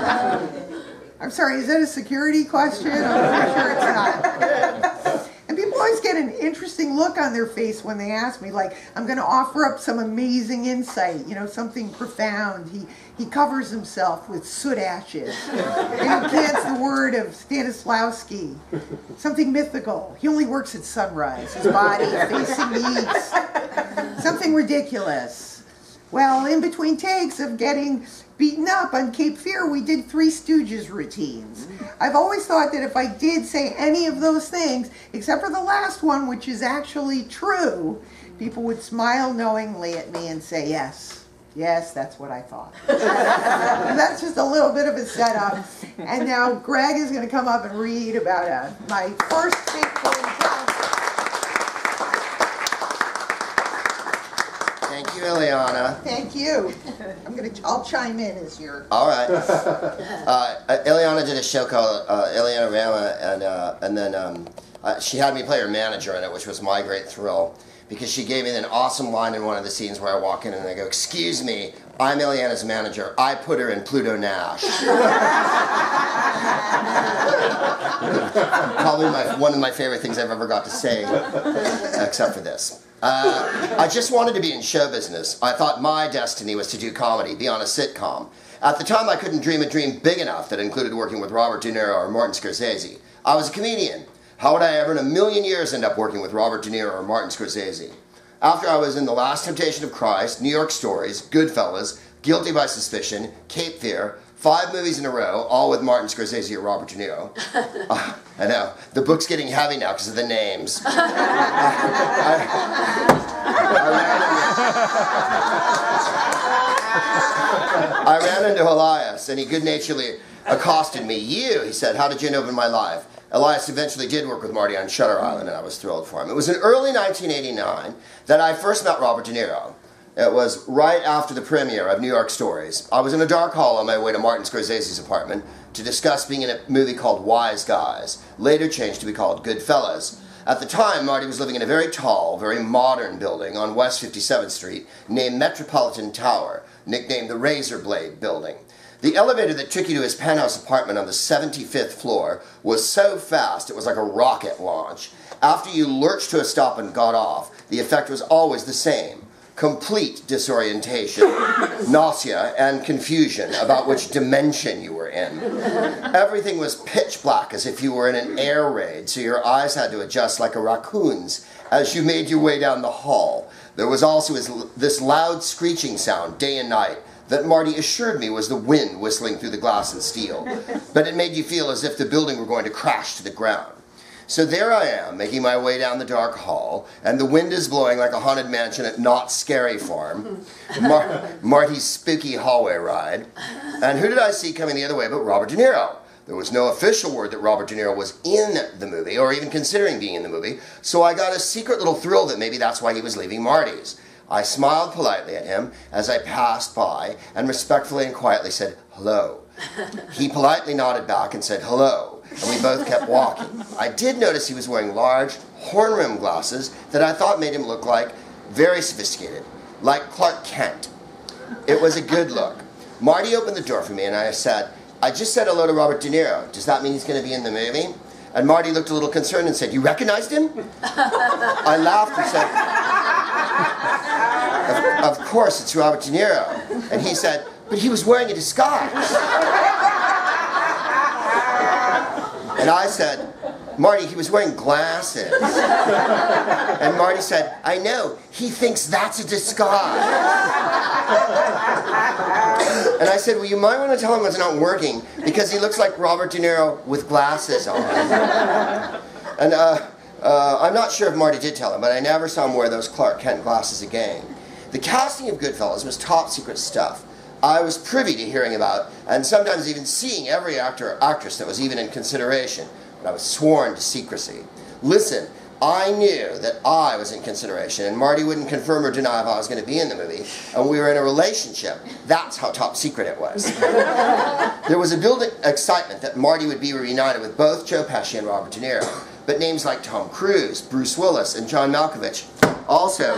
I'm sorry, is that a security question? I'm sure it's not. And people always get an interesting look on their face when they ask me, like, I'm going to offer up some amazing insight, you know, something profound. He he covers himself with soot ashes. And he cants the word of Stanislavski. Something mythical. He only works at sunrise. His body facing the east. Something ridiculous. Well, in between takes of getting beaten up on Cape Fear, we did Three Stooges routines. I've always thought that if I did say any of those things, except for the last one, which is actually true, people would smile knowingly at me and say, "Yes, yes, that's what I thought." That's just a little bit of a setup. And now Greg is going to come up and read about uh, my first fateful encounter. Thank you, Illeana. Thank you. I'm gonna, I'll chime in as your. All right. Uh, Illeana did a show called uh, Illeana Rama, and uh, and then um, uh, she had me play her manager in it, which was my great thrill, because she gave me an awesome line in one of the scenes where I walk in and I go, "Excuse me, I'm Illeana's manager. I put her in Pluto Nash." Probably my, one of my favorite things I've ever got to say, except for this. Uh, I just wanted to be in show business. I thought my destiny was to do comedy, be on a sitcom. At the time, I couldn't dream a dream big enough that included working with Robert De Niro or Martin Scorsese. I was a comedian. How would I ever in a million years end up working with Robert De Niro or Martin Scorsese? After I was in The Last Temptation of Christ, New York Stories, Goodfellas, Guilty by Suspicion, Cape Fear, five movies in a row, all with Martin Scorsese or Robert De Niro. Uh, I know, the book's getting heavy now because of the names. I, I, I ran into Elias, and he good-naturedly accosted me. "You," he said, "how did you know in my life?" Elias eventually did work with Marty on Shutter Island, and I was thrilled for him. It was in early nineteen eighty-nine that I first met Robert De Niro. It was right after the premiere of New York Stories. I was in a dark hall on my way to Martin Scorsese's apartment to discuss being in a movie called Wise Guys, later changed to be called Goodfellas. At the time, Marty was living in a very tall, very modern building on West fifty-seventh Street named Metropolitan Tower, nicknamed the Razor Blade Building. The elevator that took you to his penthouse apartment on the seventy-fifth floor was so fast it was like a rocket launch. After you lurched to a stop and got off, the effect was always the same. Complete disorientation, nausea, and confusion about which dimension you were in. Everything was pitch black as if you were in an air raid, so your eyes had to adjust like a raccoon's as you made your way down the hall. There was also this loud screeching sound day and night that Marty assured me was the wind whistling through the glass and steel, but it made you feel as if the building were going to crash to the ground. So there I am, making my way down the dark hall, and the wind is blowing like a haunted mansion at Not Scary Farm, Mar Marty's spooky hallway ride, and who did I see coming the other way but Robert De Niro? There was no official word that Robert De Niro was in the movie, or even considering being in the movie, so I got a secret little thrill that maybe that's why he was leaving Marty's. I smiled politely at him as I passed by, and respectfully and quietly said, "Hello." He politely nodded back and said, "Hello," and we both kept walking. I did notice he was wearing large, horn-rimmed glasses that I thought made him look like very sophisticated, like Clark Kent. It was a good look. Marty opened the door for me, and I said, "I just said hello to Robert De Niro. Does that mean he's going to be in the movie?" And Marty looked a little concerned and said, "You recognized him?" I laughed and said, of, of course, it's Robert De Niro. And he said, "But he was wearing a disguise." And I said, "Marty, he was wearing glasses." And Marty said, "I know, he thinks that's a disguise." And I said, "Well, you might want to tell him it's not working because he looks like Robert De Niro with glasses on." And uh, uh, I'm not sure if Marty did tell him, but I never saw him wear those Clark Kent glasses again. The casting of Goodfellas was top secret stuff. I was privy to hearing about, and sometimes even seeing every actor or actress that was even in consideration, but I was sworn to secrecy. Listen, I knew that I was in consideration, and Marty wouldn't confirm or deny if I was going to be in the movie, and we were in a relationship. That's how top secret it was. There was a building excitement that Marty would be reunited with both Joe Pesci and Robert De Niro, but names like Tom Cruise, Bruce Willis, and John Malkovich also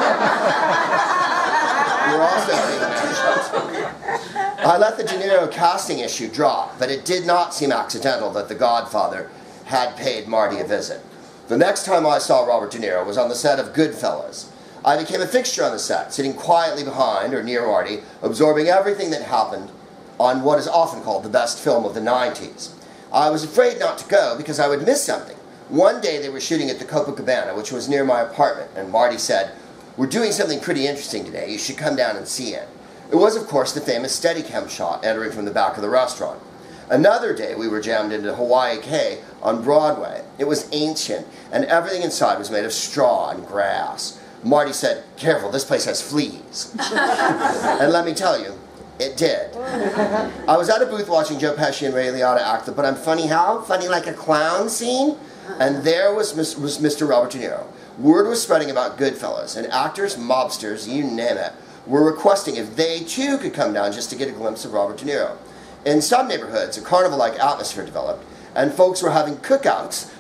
were also being mentioned. I let the De Niro casting issue drop, but it did not seem accidental that The Godfather had paid Marty a visit. The next time I saw Robert De Niro was on the set of Goodfellas. I became a fixture on the set, sitting quietly behind or near Marty, absorbing everything that happened on what is often called the best film of the nineties. I was afraid not to go because I would miss something. One day they were shooting at the Copacabana, which was near my apartment, and Marty said, "We're doing something pretty interesting today. You should come down and see it." It was, of course, the famous Steadicam shot entering from the back of the restaurant. Another day we were jammed into Hawaii K on Broadway. It was ancient, and everything inside was made of straw and grass. Marty said, "Careful, this place has fleas." And let me tell you, it did. I was at a booth watching Joe Pesci and Ray Liotta act the "But I'm Funny How? Funny Like a Clown" scene, and there was, was Mister Robert De Niro, Word was spreading about Goodfellas, and actors, mobsters, you name it, were requesting if they too could come down just to get a glimpse of Robert De Niro. In some neighborhoods, a carnival-like atmosphere developed, and folks were having cookouts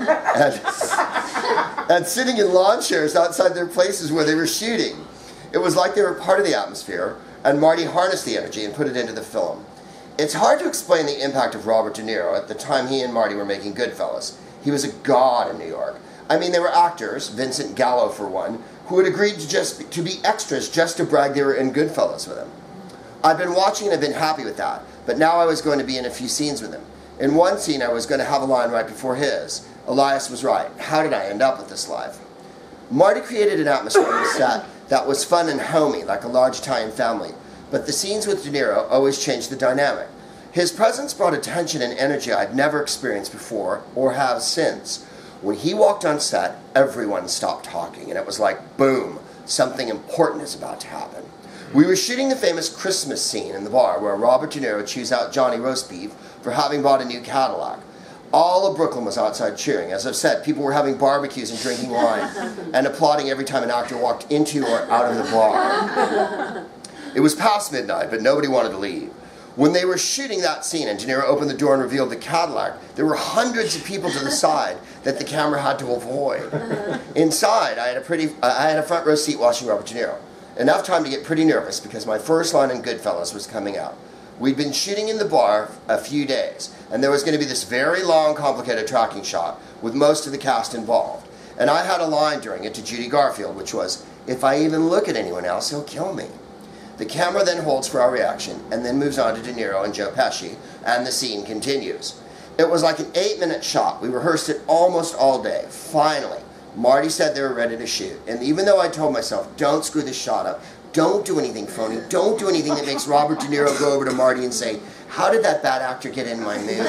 and, and sitting in lawn chairs outside their places where they were shooting. It was like they were part of the atmosphere, and Marty harnessed the energy and put it into the film. It's hard to explain the impact of Robert De Niro at the time he and Marty were making Goodfellas. He was a god in New York. I mean, there were actors, Vincent Gallo for one, who had agreed to just to be extras just to brag they were in Goodfellas with him. I've been watching and I've been happy with that, but now I was going to be in a few scenes with him. In one scene, I was going to have a line right before his. Elias was right. How did I end up with this life? Marty created an atmosphere on the set that was fun and homey, like a large Italian family, but the scenes with De Niro always changed the dynamic. His presence brought attention and energy I'd never experienced before or have since. When he walked on set, everyone stopped talking, and it was like, boom, something important is about to happen. We were shooting the famous Christmas scene in the bar where Robert De Niro chews out Johnny Roast Beef for having bought a new Cadillac. All of Brooklyn was outside cheering. As I've said, people were having barbecues and drinking wine and applauding every time an actor walked into or out of the bar. It was past midnight, but nobody wanted to leave. When they were shooting that scene and De Niro opened the door and revealed the Cadillac, there were hundreds of people to the side that the camera had to avoid. Inside, I had a pretty, uh, I had a front row seat watching Robert De Niro. Enough time to get pretty nervous because my first line in Goodfellas was coming out. We'd been shooting in the bar a few days, and there was going to be this very long, complicated tracking shot with most of the cast involved. And I had a line during it to Judy Garfield, which was, "If I even look at anyone else, he'll kill me." The camera then holds for our reaction, and then moves on to De Niro and Joe Pesci, and the scene continues. It was like an eight-minute shot. We rehearsed it almost all day. Finally, Marty said they were ready to shoot, and even though I told myself, don't screw this shot up, don't do anything phony, don't do anything that makes Robert De Niro go over to Marty and say, "How did that bad actor get in my movie?"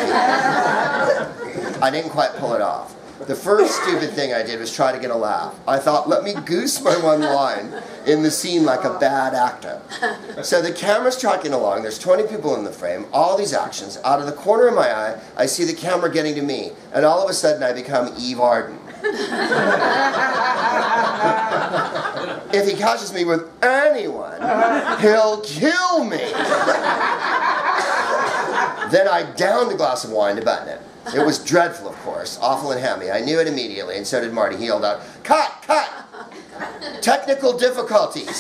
I didn't quite pull it off. The first stupid thing I did was try to get a laugh. I thought, let me goose my one line in the scene like a bad actor. So the camera's tracking along, there's twenty people in the frame, all these actions. Out of the corner of my eye, I see the camera getting to me, and all of a sudden I become Eve Arden. If he catches me with anyone, he'll kill me. Then I downed a glass of wine to button it. It was dreadful, of course, awful and hammy. I knew it immediately, and so did Marty. He yelled out, "Cut! Cut! Technical difficulties!"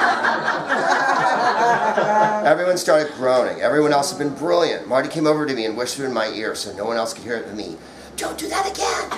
Everyone started groaning. Everyone else had been brilliant. Marty came over to me and whispered in my ear so no one else could hear it but me, "Don't do that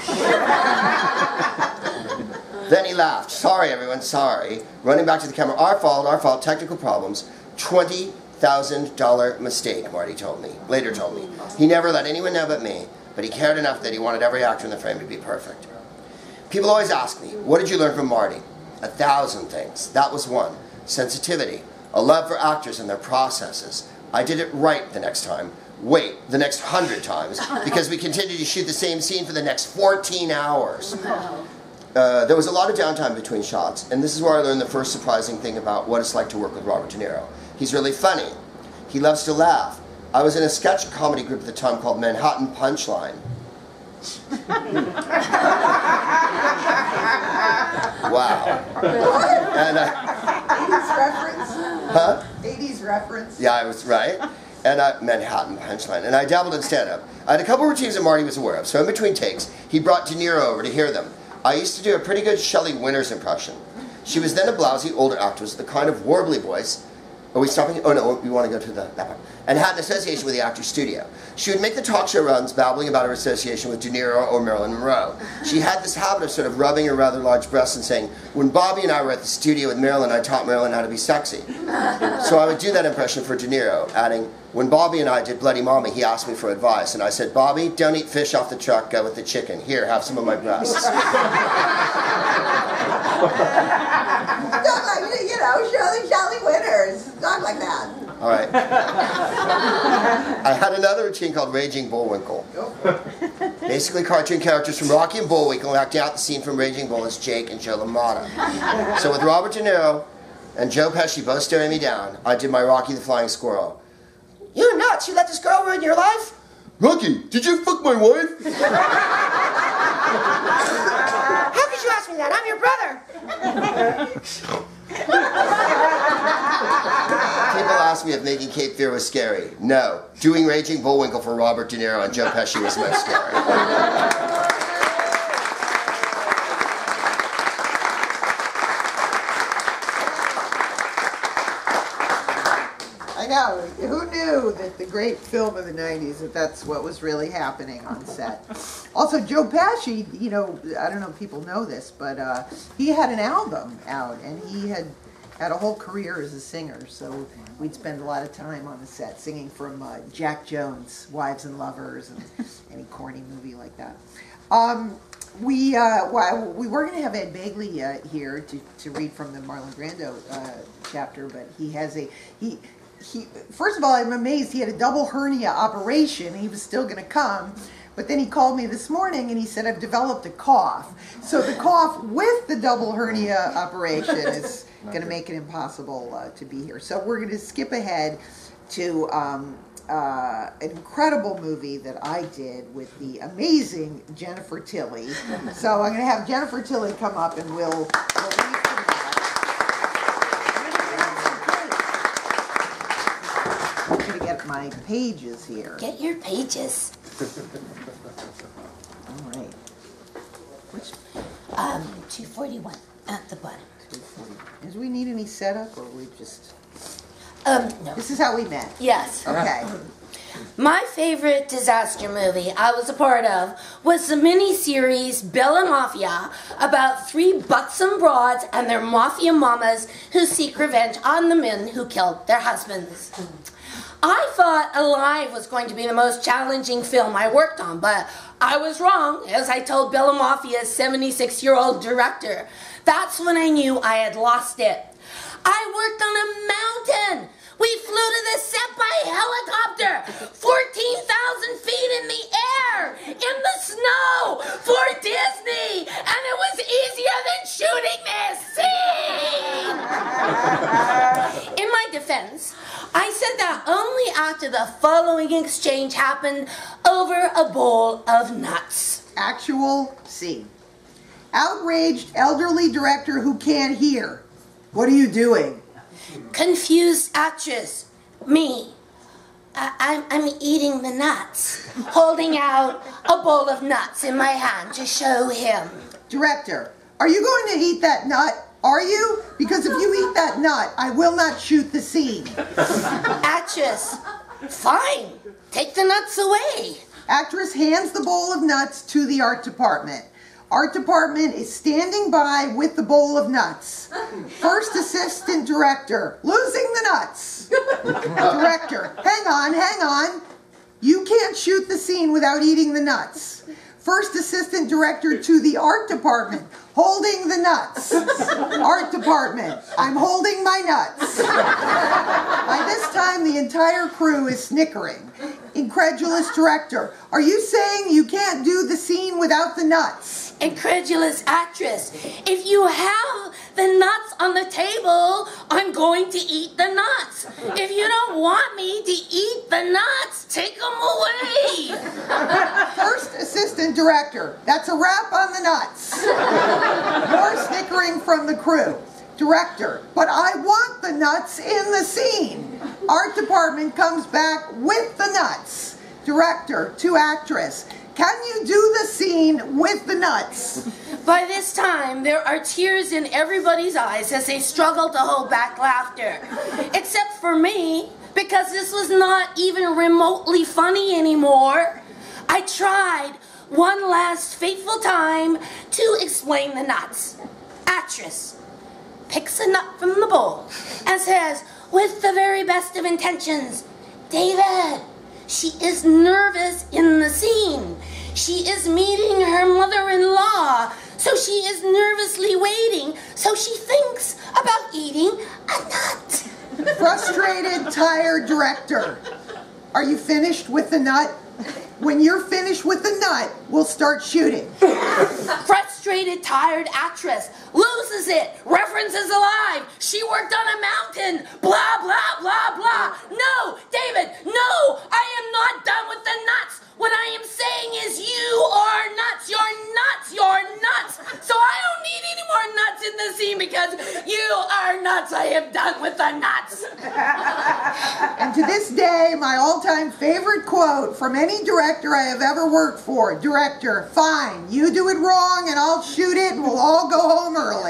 again!" Then he laughed. "Sorry, everyone, sorry." Running back to the camera, "Our fault, our fault, technical problems." twenty thousand dollar mistake, Marty told me, later told me. He never let anyone know but me, but he cared enough that he wanted every actor in the frame to be perfect. People always ask me, what did you learn from Marty? A thousand things. That was one. Sensitivity, a love for actors and their processes. I did it right the next time. Wait, the next hundred times, because we continued to shoot the same scene for the next fourteen hours. Uh, there was a lot of downtime between shots, and this is where I learned the first surprising thing about what it's like to work with Robert De Niro. He's really funny. He loves to laugh. I was in a sketch comedy group at the time called Manhattan Punchline. Wow. And, uh, eighties reference? huh? eighties reference? Yeah, I was right. And uh, Manhattan Punchline. And I dabbled in stand-up. I had a couple routines that Marty was aware of, so in between takes, he brought De Niro over to hear them. I used to do a pretty good Shelley Winters impression. She was then a blousy older actress with a kind of warbly voice. Are we stopping? Oh no, we want to go to the, that part. And had an association with the Actors Studio. She would make the talk show runs babbling about her association with De Niro or Marilyn Monroe. She had this habit of sort of rubbing her rather large breasts and saying, "When Bobby and I were at the studio with Marilyn, I taught Marilyn how to be sexy." So I would do that impression for De Niro, adding, "When Bobby and I did Bloody Mommy, he asked me for advice, and I said, 'Bobby, don't eat fish off the truck, go with the chicken. Here, have some of my breasts.'" Talk like, you know, Shelley, Shelley Winters. Talk like that. All right. I had another routine called Raging Bullwinkle. Basically cartoon characters from Rocky and Bullwinkle acting out the scene from Raging Bull as Jake and Joe LaMotta. So with Robert De Niro and Joe Pesci both staring me down, I did my Rocky the Flying Squirrel. "You're nuts, you let this girl ruin your life?" "Rocky, did you fuck my wife?" "How could you ask ask me that. I'm your brother. People ask me if making Cape Fear was scary. No. Doing Raging Bullwinkle for Robert De Niro and Joe Pesci was most scary. I know. Who knew that the great film of the nineties, that that's what was really happening on set? Also, Joe Pesci, you know, I don't know if people know this, but uh, he had an album out, and he had had a whole career as a singer, so we'd spend a lot of time on the set singing from uh, Jack Jones' Wives and Lovers, and any corny movie like that. Um, we uh, well, we were going to have Ed Begley uh, here to, to read from the Marlon Brando uh, chapter, but he has a... he. He, first of all, I'm amazed he had a double hernia operation. He was still going to come, but then he called me this morning and he said, I've developed a cough. So the cough with the double hernia operation is going to make it impossible uh, to be here. So we're going to skip ahead to um, uh, an incredible movie that I did with the amazing Jennifer Tilly. So I'm going to have Jennifer Tilly come up and we'll, we'll read from that. I'm going to get my pages here. Get your pages. All right. Which? Um, two forty-one at the bottom. two forty. Do we need any setup, or we just... Um, no. This is how we met. Yes. Okay. My favorite disaster movie I was a part of was the mini-series Bella Mafia, about three buxom broads and their mafia mamas who seek revenge on the men who killed their husbands. I thought Alive was going to be the most challenging film I worked on, but I was wrong, as I told Bella Mafia's seventy-six-year-old director. That's when I knew I had lost it. I worked on a mountain. We flew to the set by helicopter, fourteen thousand feet in the air, in the snow, for Disney, and it was easier than shooting this scene. In my defense, I said that only after the following exchange happened over a bowl of nuts. Actual scene. Outraged elderly director who can't hear. What are you doing? Confused actress, me. I, I'm, I'm eating the nuts, holding out a bowl of nuts in my hand to show him. Director, are you going to eat that nut? Are you? Because if you eat that nut, I will not shoot the scene. Actress, fine. Take the nuts away. Actress hands the bowl of nuts to the art department. Art department is standing by with the bowl of nuts. First assistant director, losing the nuts. Director, hang on, hang on. You can't shoot the scene without eating the nuts. First assistant director to the art department, holding the nuts. Art department, I'm holding my nuts. By this time, the entire crew is snickering. Incredulous director, are you saying you can't do the scene without the nuts? Incredulous actress, if you have the nuts on the table, I'm going to eat the nuts. If you don't want me to eat the nuts, take them away. First assistant director, that's a wrap on the nuts. More snickering from the crew. Director, but I want the nuts in the scene. Art department comes back with the nuts. Director to actress, can you do the scene with the nuts? By this time, there are tears in everybody's eyes as they struggle to hold back laughter. Except for me, because this was not even remotely funny anymore. I tried one last fateful time to explain the nuts. Actress picks a nut from the bowl and says, with the very best of intentions, David, she is nervous in the scene. She is meeting her mother-in-law, so she is nervously waiting, so she thinks about eating a nut. Frustrated, tired director. Are you finished with the nut? When you're finished with the nut, we'll start shooting. Frustrated, tired actress loses it. References Alive. She worked on a mountain. Blah, blah, blah, blah. No, David, no, I am not done with the nuts. What I am saying is you are nuts. You're nuts. You're nuts. So I don't need scene because you are nuts. I am done with the nuts. And to this day, my all-time favorite quote from any director I have ever worked for, director, fine, you do it wrong and I'll shoot it and we'll all go home early.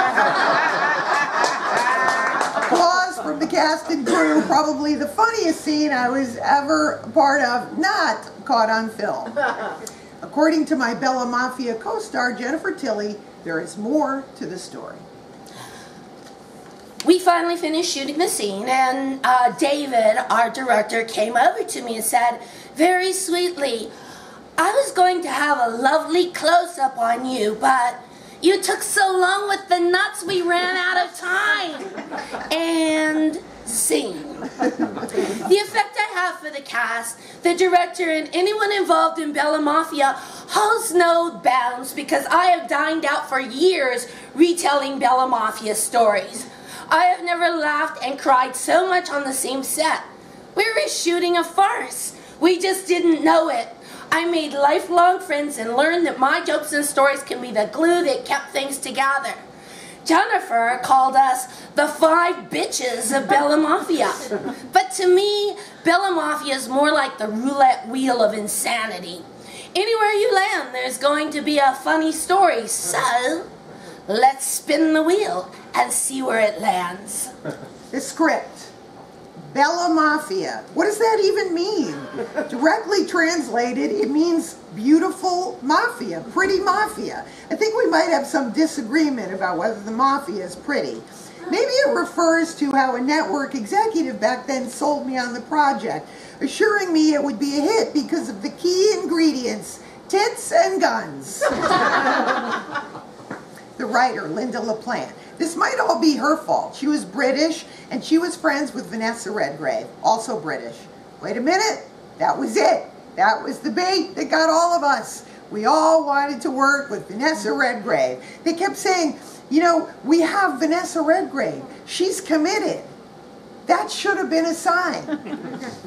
Applause from the cast and crew, probably the funniest scene I was ever a part of, not caught on film. According to my Bella Mafia co-star Jennifer Tilly, there is more to the story. We finally finished shooting the scene, and uh, David, our director, came over to me and said, very sweetly, I was going to have a lovely close-up on you, but you took so long with the nuts we ran out of time. And scene. The effect I have for the cast, the director, and anyone involved in Bella Mafia holds no bounds because I have dined out for years retelling Bella Mafia stories. I have never laughed and cried so much on the same set. We were shooting a farce. We just didn't know it. I made lifelong friends and learned that my jokes and stories can be the glue that kept things together. Jennifer called us the five bitches of Bella Mafia. But to me, Bella Mafia is more like the roulette wheel of insanity. Anywhere you land, there's going to be a funny story. So, let's spin the wheel and see where it lands. The script. Bella Mafia. What does that even mean? Directly translated, it means beautiful mafia, pretty mafia. I think we might have some disagreement about whether the mafia is pretty. Maybe it refers to how a network executive back then sold me on the project, assuring me it would be a hit because of the key ingredients, tits and guns. The writer, Linda LaPlante. This might all be her fault. She was British, and she was friends with Vanessa Redgrave, also British. Wait a minute, that was it. That was the bait that got all of us. We all wanted to work with Vanessa Redgrave. They kept saying, you know, we have Vanessa Redgrave. She's committed. That should have been a sign.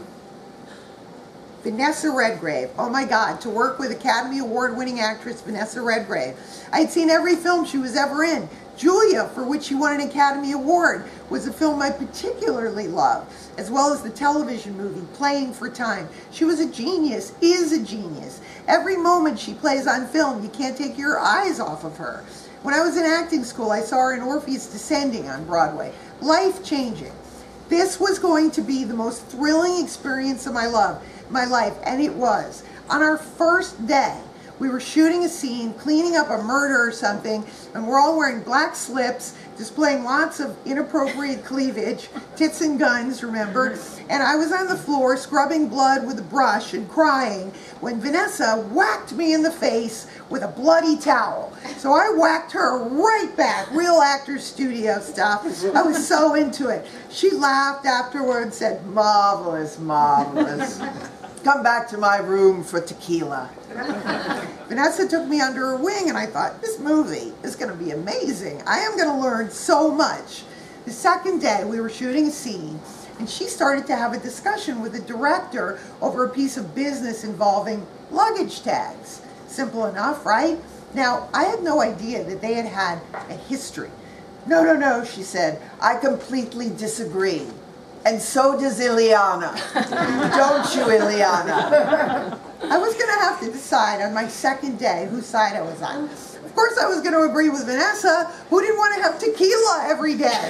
Vanessa Redgrave. Oh my God, to work with Academy Award-winning actress Vanessa Redgrave. I had seen every film she was ever in. Julia, for which she won an Academy Award, was a film I particularly loved, as well as the television movie Playing for Time. She was a genius, is a genius. Every moment she plays on film, you can't take your eyes off of her. When I was in acting school, I saw her in Orpheus Descending on Broadway. Life-changing. This was going to be the most thrilling experience of my love, my life, and it was. On our first day, we were shooting a scene, cleaning up a murder or something, and we're all wearing black slips, displaying lots of inappropriate cleavage, tits and guns, remember? And I was on the floor scrubbing blood with a brush and crying when Vanessa whacked me in the face with a bloody towel. So I whacked her right back, real actor studio stuff. I was so into it. She laughed afterwards, said, marvelous, marvelous. Come back to my room for tequila. Vanessa took me under her wing and I thought, this movie is going to be amazing. I am going to learn so much. The second day we were shooting a scene and she started to have a discussion with the director over a piece of business involving luggage tags. Simple enough, right? Now, I had no idea that they had had a history. No, no, no, she said. I completely disagree. And so does Illeana. Don't you, Illeana? I was going to have to decide on my second day whose side I was on. Of course I was going to agree with Vanessa, who didn't want to have tequila every day.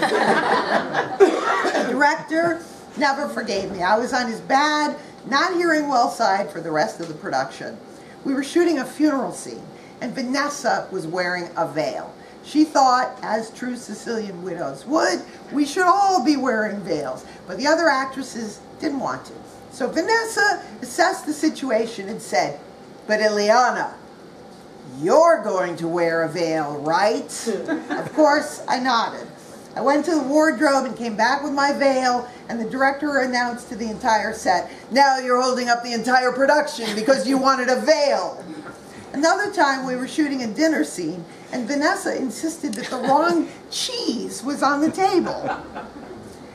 The director never forgave me. I was on his bad, not hearing well side for the rest of the production. We were shooting a funeral scene, and Vanessa was wearing a veil. She thought, as true Sicilian widows would, we should all be wearing veils, but the other actresses didn't want to. So Vanessa assessed the situation and said, but Illeana, you're going to wear a veil, right? Of course, I nodded. I went to the wardrobe and came back with my veil, and the director announced to the entire set, now you're holding up the entire production because you wanted a veil. Another time we were shooting a dinner scene, and Vanessa insisted that the wrong cheese was on the table.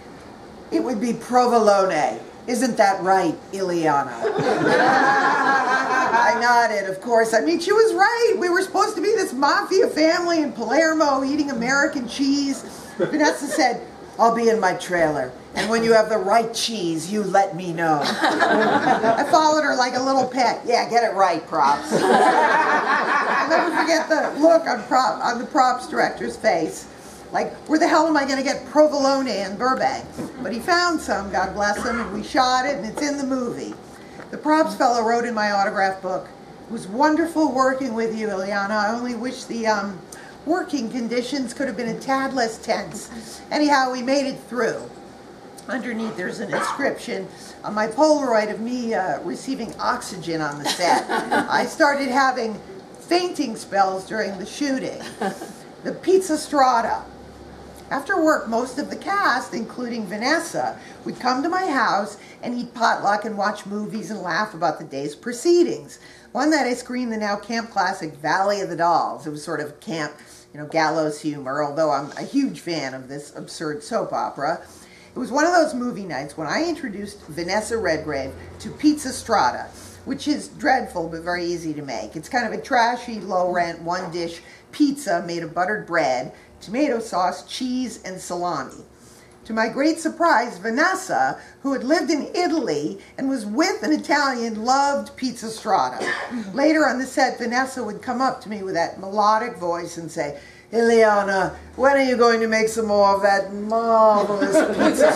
It would be provolone. Isn't that right, Illeana? I nodded, of course. I mean, she was right. We were supposed to be this mafia family in Palermo eating American cheese. Vanessa said, I'll be in my trailer. And when you have the right cheese, you let me know. I followed her like a little pet. Yeah, get it right, props. I'll never forget the look on, prop, on the props director's face. Like, where the hell am I going to get provolone in Burbank? But he found some, God bless him, and we shot it, and it's in the movie. The props fellow wrote in my autograph book, it was wonderful working with you, Illeana. I only wish the um, working conditions could have been a tad less tense. Anyhow, we made it through. Underneath there's an inscription on my Polaroid of me uh, receiving oxygen on the set. I started having fainting spells during the shooting. The Pizza Strata. After work, most of the cast, including Vanessa, would come to my house and eat potluck and watch movies and laugh about the day's proceedings. One night I screened the now camp classic Valley of the Dolls. It was sort of camp, you know, gallows humor, although I'm a huge fan of this absurd soap opera. It was one of those movie nights when I introduced Vanessa Redgrave to Pizza Strata, which is dreadful but very easy to make. It's kind of a trashy, low-rent, one-dish pizza made of buttered bread, tomato sauce, cheese, and salami. To my great surprise, Vanessa, who had lived in Italy and was with an Italian, loved Pizza Strata. Later on the set, Vanessa would come up to me with that melodic voice and say, Illeana, when are you going to make some more of that marvelous Pizza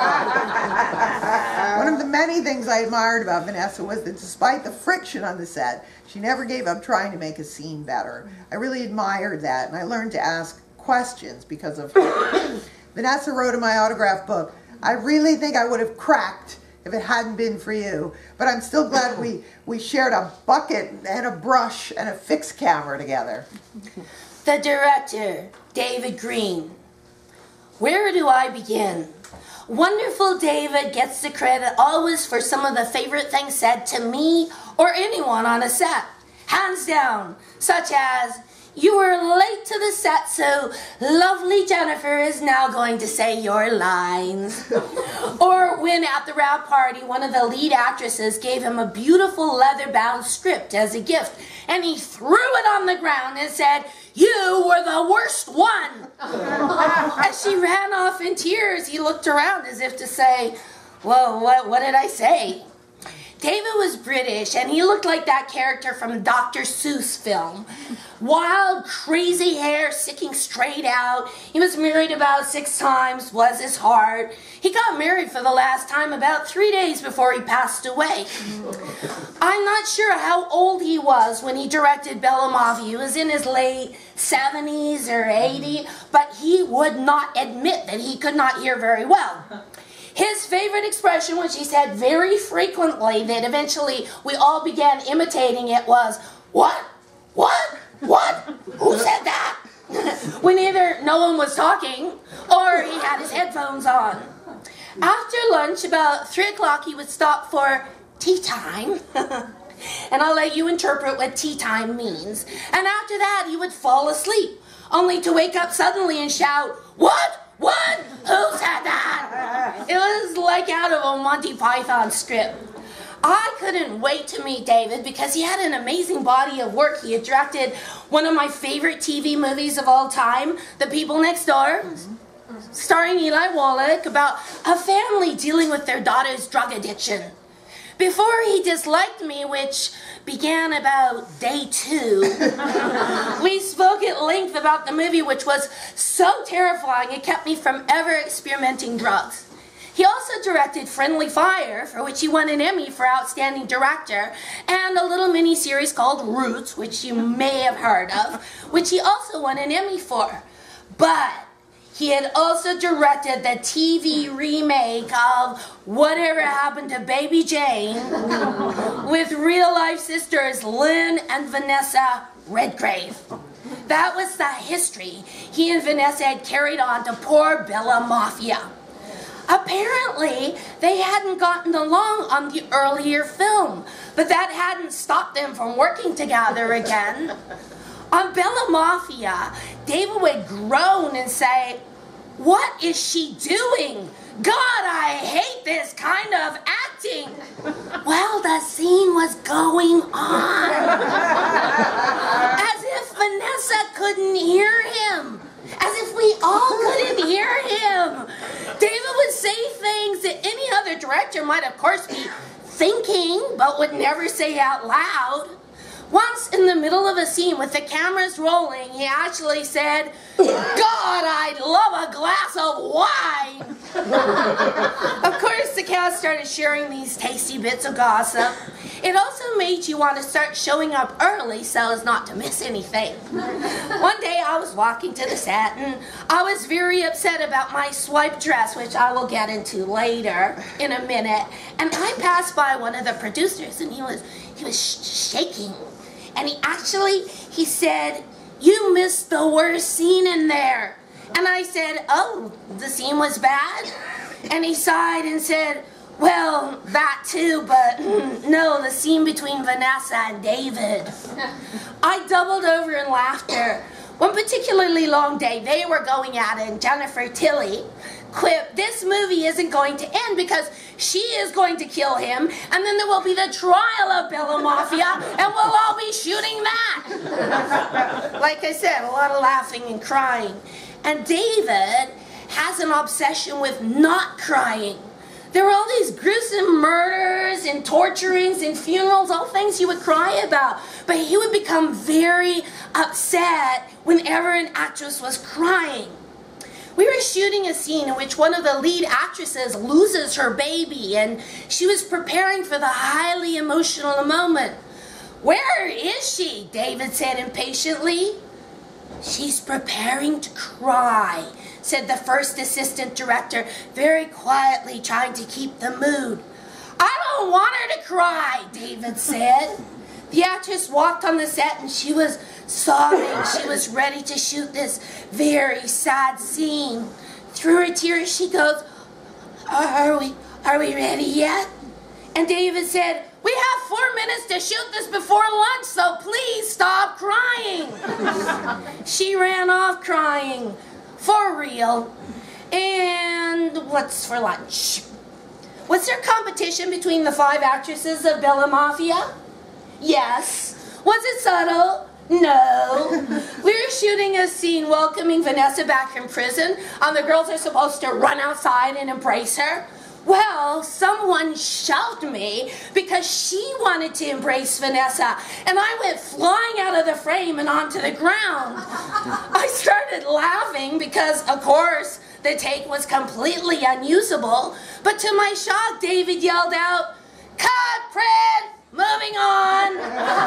Strata? One of the many things I admired about Vanessa was that despite the friction on the set, she never gave up trying to make a scene better. I really admired that, and I learned to ask questions because of her. Vanessa wrote in my autograph book, I really think I would have cracked if it hadn't been for you, but I'm still glad we, we shared a bucket and a brush and a fixed camera together. The director, David Green. Where do I begin? Wonderful David gets the credit always for some of the favorite things said to me or anyone on a set. Hands down, such as, you were late to the set, so lovely Jennifer is now going to say your lines. Or when at the wrap party, one of the lead actresses gave him a beautiful leather-bound script as a gift, and he threw it on the ground and said, you were the worst one. As she ran off in tears, he looked around as if to say, well, what, what did I say? David was British, and he looked like that character from a Doctor Seuss film. Wild, crazy hair sticking straight out. He was married about six times, was his heart. He got married for the last time about three days before he passed away. I'm not sure how old he was when he directed Bella Mafia. He was in his late seventies or eighty, but he would not admit that he could not hear very well. His favorite expression, which he said very frequently, that eventually we all began imitating it, was, what? What? What? Who said that? When either no one was talking or he had his headphones on. After lunch, about three o'clock, he would stop for tea time. And I'll let you interpret what tea time means. And after that, he would fall asleep, only to wake up suddenly and shout, what? What? Who said that? It was like out of a Monty Python script. I couldn't wait to meet David because he had an amazing body of work. He had directed one of my favorite T V movies of all time, The People Next Door, starring Eli Wallach, about a family dealing with their daughter's drug addiction. Before he disliked me, which began about day two, we spoke at length about the movie, which was so terrifying it kept me from ever experimenting drugs. He also directed Friendly Fire, for which he won an Emmy for Outstanding Director, and a little mini-series called Roots, which you may have heard of, which he also won an Emmy for. But he had also directed the T V remake of Whatever Happened to Baby Jane with real-life sisters Lynn and Vanessa Redgrave. That was the history he and Vanessa had carried on to poor Bella Mafia. Apparently, they hadn't gotten along on the earlier film, but that hadn't stopped them from working together again. On Bella Mafia, David would groan and say, what is she doing? God, I hate this kind of acting. Well, the scene was going on. As if Vanessa couldn't hear him. As if we all couldn't hear him. David would say things that any other director might, of course, be thinking, but would never say out loud. Once in the middle of a scene with the cameras rolling, he actually said, God, I'd love a glass of wine. Of course, the cast started sharing these tasty bits of gossip. It also made you want to start showing up early so as not to miss anything. One day I was walking to the set and I was very upset about my swipe dress, which I will get into later in a minute. And I passed by one of the producers and he was, he was sh shaking. And he actually, he said, you missed the worst scene in there. And I said, oh, the scene was bad? And he sighed and said, well, that too, but no, the scene between Vanessa and David. I doubled over in laughter. One particularly long day, they were going at it, and Jennifer Tilly quipped, this movie isn't going to end because she is going to kill him, and then there will be the trial of Bella Mafia, and we'll all be shooting that. Like I said, a lot of laughing and crying. And David has an obsession with not crying. There were all these gruesome murders and torturings and funerals, all things he would cry about. But he would become very upset whenever an actress was crying. We were shooting a scene in which one of the lead actresses loses her baby, and she was preparing for the highly emotional moment. Where is she? David said impatiently. She's preparing to cry, said the first assistant director, very quietly trying to keep the mood. I don't want her to cry, David said. The actress walked on the set and she was sobbing. She was ready to shoot this very sad scene. Through her tears she goes, are we, are we ready yet? And David said, we have four minutes to shoot this before lunch, so please stop crying. She ran off crying, for real. And what's for lunch? Was there competition between the five actresses of Bella Mafia? Yes. Was it subtle? No. We were shooting a scene welcoming Vanessa back from prison, and the girls are supposed to run outside and embrace her. Well, someone shoved me because she wanted to embrace Vanessa, and I went flying out of the frame and onto the ground. I started laughing because, of course, the take was completely unusable, but to my shock, David yelled out, cut, Fred! Moving on.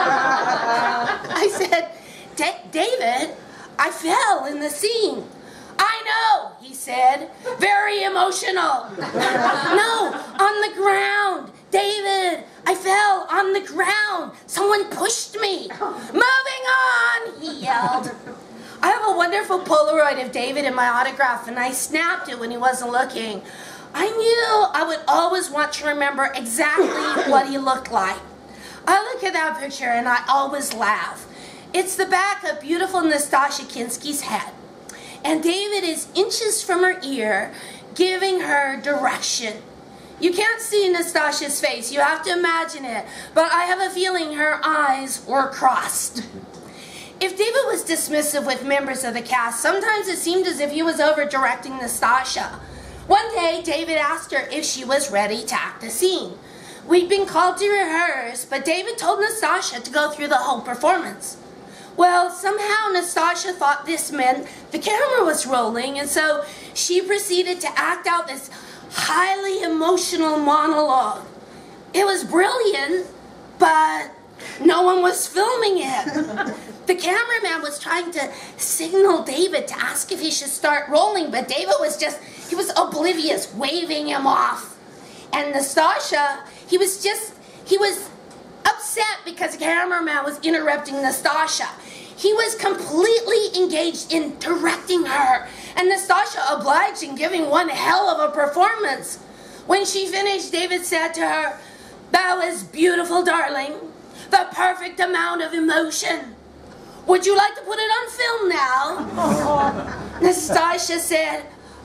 I said, David, I fell in the scene. I know, he said, very emotional. No, on the ground. David, I fell on the ground. Someone pushed me. Moving on, he yelled. I have a wonderful Polaroid of David in my autograph, and I snapped it when he wasn't looking. I knew I would always want to remember exactly what he looked like. I look at that picture and I always laugh. It's the back of beautiful Nastasha Kinski's head. And David is inches from her ear, giving her direction. You can't see Nastasha's face, you have to imagine it, but I have a feeling her eyes were crossed. If David was dismissive with members of the cast, sometimes it seemed as if he was over-directing Nastasha. One day, David asked her if she was ready to act the scene. We'd been called to rehearse, but David told Nastasha to go through the whole performance. Well, somehow Nastasha thought this meant the camera was rolling, and so she proceeded to act out this highly emotional monologue. It was brilliant, but no one was filming it. The cameraman was trying to signal David to ask if he should start rolling, but David was just, he was oblivious, waving him off. And Nastasha, he was just, he was upset because the cameraman was interrupting Nastasha. He was completely engaged in directing her, and Nastasha obliged in giving one hell of a performance. When she finished, David said to her, "That was beautiful, darling. The perfect amount of emotion. Would you like to put it on film now?" Nastasha said,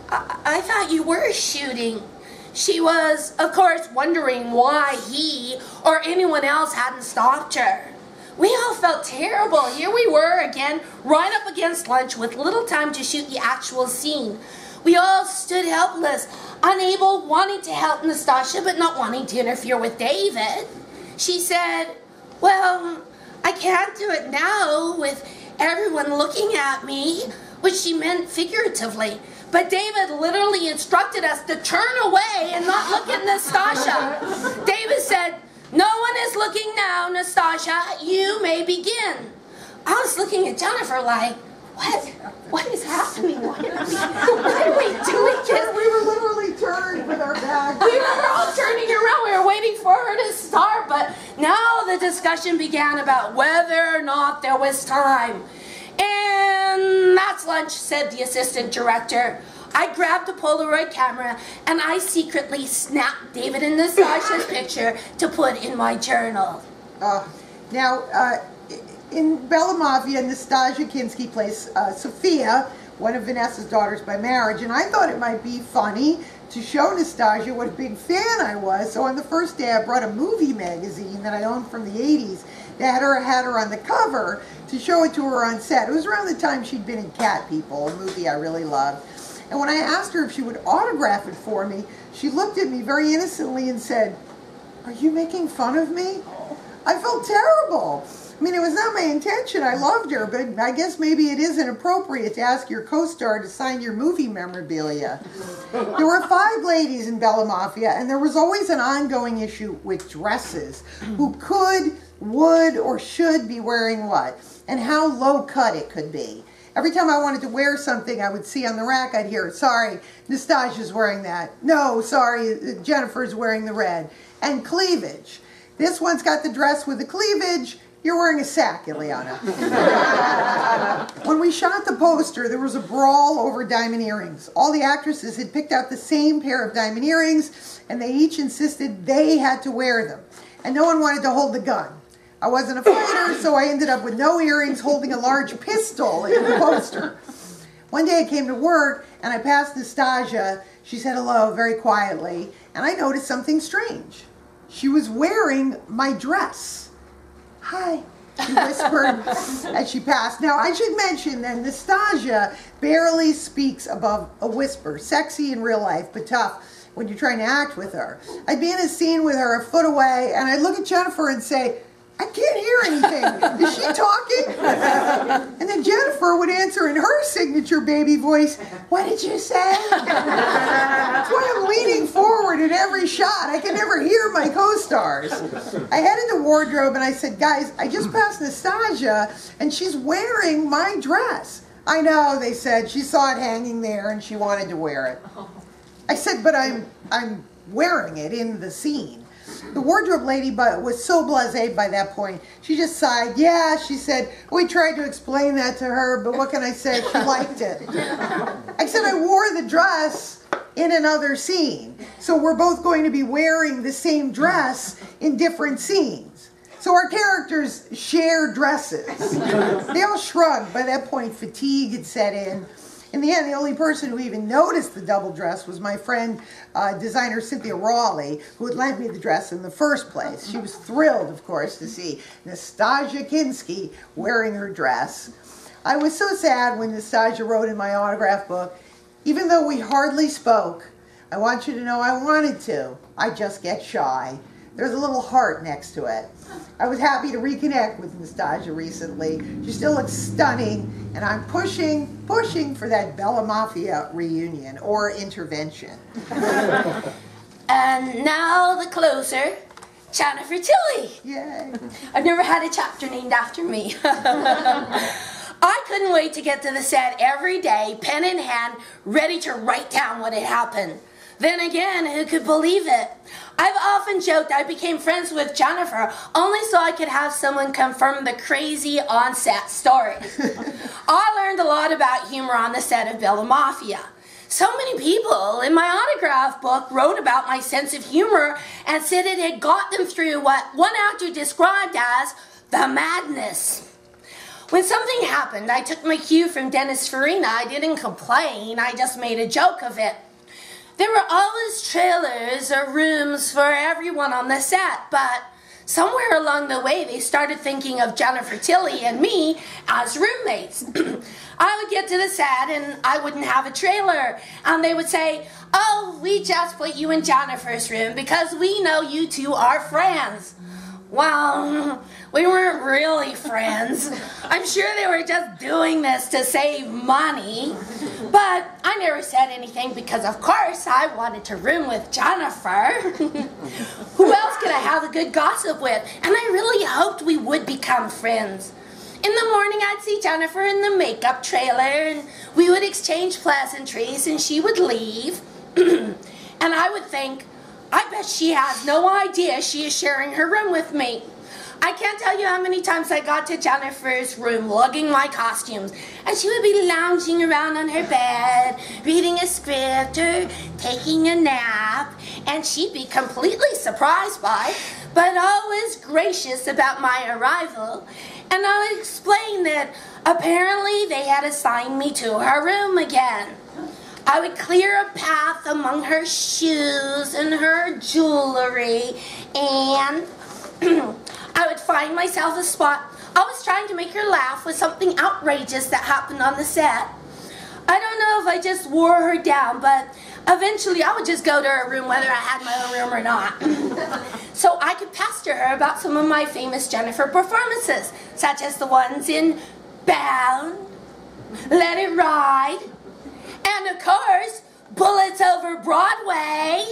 I, I thought you were shooting. She was, of course, wondering why he or anyone else hadn't stopped her. We all felt terrible. Here we were again, right up against lunch with little time to shoot the actual scene. We all stood helpless, unable, wanting to help Nastasia, but not wanting to interfere with David. She said, well, I can't do it now with everyone looking at me, which she meant figuratively. But David literally instructed us to turn away and not look at Nastasia. David said, no one is looking now, Nastasia. You may begin. I was looking at Jennifer like, what? What is happening? What are we, what are we doing? We were literally turned with our bags. We were all turning around. We were waiting for her to start. But now the discussion began about whether or not there was time. And that's lunch, said the assistant director. I grabbed a Polaroid camera and I secretly snapped David and Nastasia's picture to put in my journal. Uh, now, uh, in Bella Mafia, Nastasia Kinski plays uh, Sophia, one of Vanessa's daughters by marriage, and I thought it might be funny to show Nastasia what a big fan I was. So on the first day, I brought a movie magazine that I owned from the eighties that had her, had her on the cover to show it to her on set. It was around the time she'd been in Cat People, a movie I really loved. And when I asked her if she would autograph it for me, she looked at me very innocently and said, are you making fun of me? I felt terrible. I mean, it was not my intention. I loved her, but I guess maybe it is inappropriate to ask your co-star to sign your movie memorabilia. There were five ladies in Bella Mafia, and there was always an ongoing issue with dresses. Who could, would, or should be wearing what, and how low-cut it could be. Every time I wanted to wear something I would see on the rack, I'd hear, sorry, Nastasia's wearing that. No, sorry, Jennifer's wearing the red. And cleavage. This one's got the dress with the cleavage. You're wearing a sack, Illeana. When we shot the poster, there was a brawl over diamond earrings. All the actresses had picked out the same pair of diamond earrings, and they each insisted they had to wear them. And no one wanted to hold the gun. I wasn't a fighter, so I ended up with no earrings holding a large pistol in the poster. One day I came to work, and I passed Nastasia. She said hello very quietly, and I noticed something strange. She was wearing my dress. Hi, she whispered as she passed. Now, I should mention that Nastasia barely speaks above a whisper. Sexy in real life, but tough when you're trying to act with her. I'd be in a scene with her a foot away, and I'd look at Jennifer and say, I can't hear anything. Is she talking? And then Jennifer would answer in her signature baby voice, what did you say? That's why I'm leaning forward in every shot. I can never hear my co-stars. I headed to wardrobe and I said, guys, I just passed Nastasia and she's wearing my dress. I know, they said. She saw it hanging there and she wanted to wear it. I said, but I'm, I'm wearing it in the scene. The wardrobe lady was so blasé by that point. She just sighed. Yeah, she said, we tried to explain that to her, but what can I say? She liked it. I said I wore the dress in another scene. So we're both going to be wearing the same dress in different scenes. So our characters share dresses. They all shrugged. By that point, fatigue had set in. In the end, the only person who even noticed the double dress was my friend, uh, designer Cynthia Rawley, who had lent me the dress in the first place. She was thrilled, of course, to see Nastasia Kinski wearing her dress. I was so sad when Nastasia wrote in my autograph book, even though we hardly spoke, I want you to know I wanted to. I just get shy. There's a little heart next to it. I was happy to reconnect with Nastasia recently. She still looks stunning, and I'm pushing, pushing for that Bella Mafia reunion or intervention. And now the closer, Jennifer Tilly. Yay. I've never had a chapter named after me. I couldn't wait to get to the set every day, pen in hand, ready to write down what had happened. Then again, who could believe it? I've often joked I became friends with Jennifer only so I could have someone confirm the crazy on-set story. I learned a lot about humor on the set of Bella Mafia. So many people in my autograph book wrote about my sense of humor and said it had got them through what one actor described as the madness. When something happened, I took my cue from Dennis Farina. I didn't complain, I just made a joke of it. There were always trailers or rooms for everyone on the set, but somewhere along the way they started thinking of Jennifer Tilly and me as roommates. I would get to the set and I wouldn't have a trailer, and they would say, "Oh, we just put you in Jennifer's room because we know you two are friends." Well, we weren't really friends. I'm sure they were just doing this to save money. But I never said anything because, of course, I wanted to room with Jennifer. Who else could I have a good gossip with? And I really hoped we would become friends. In the morning, I'd see Jennifer in the makeup trailer, and we would exchange pleasantries, and she would leave. And I would think, I bet she has no idea she is sharing her room with me. I can't tell you how many times I got to Jennifer's room lugging my costumes, and she would be lounging around on her bed, reading a script or taking a nap, and she'd be completely surprised by, but always gracious about my arrival. And I would explain that apparently they had assigned me to her room again. I would clear a path among her shoes and her jewelry, and I would find myself a spot. I was trying to make her laugh with something outrageous that happened on the set. I don't know if I just wore her down, but eventually I would just go to her room whether I had my own room or not. So I could pester her about some of my famous Jennifer performances, such as the ones in Bound, Let It Ride, and of course, Bullets Over Broadway.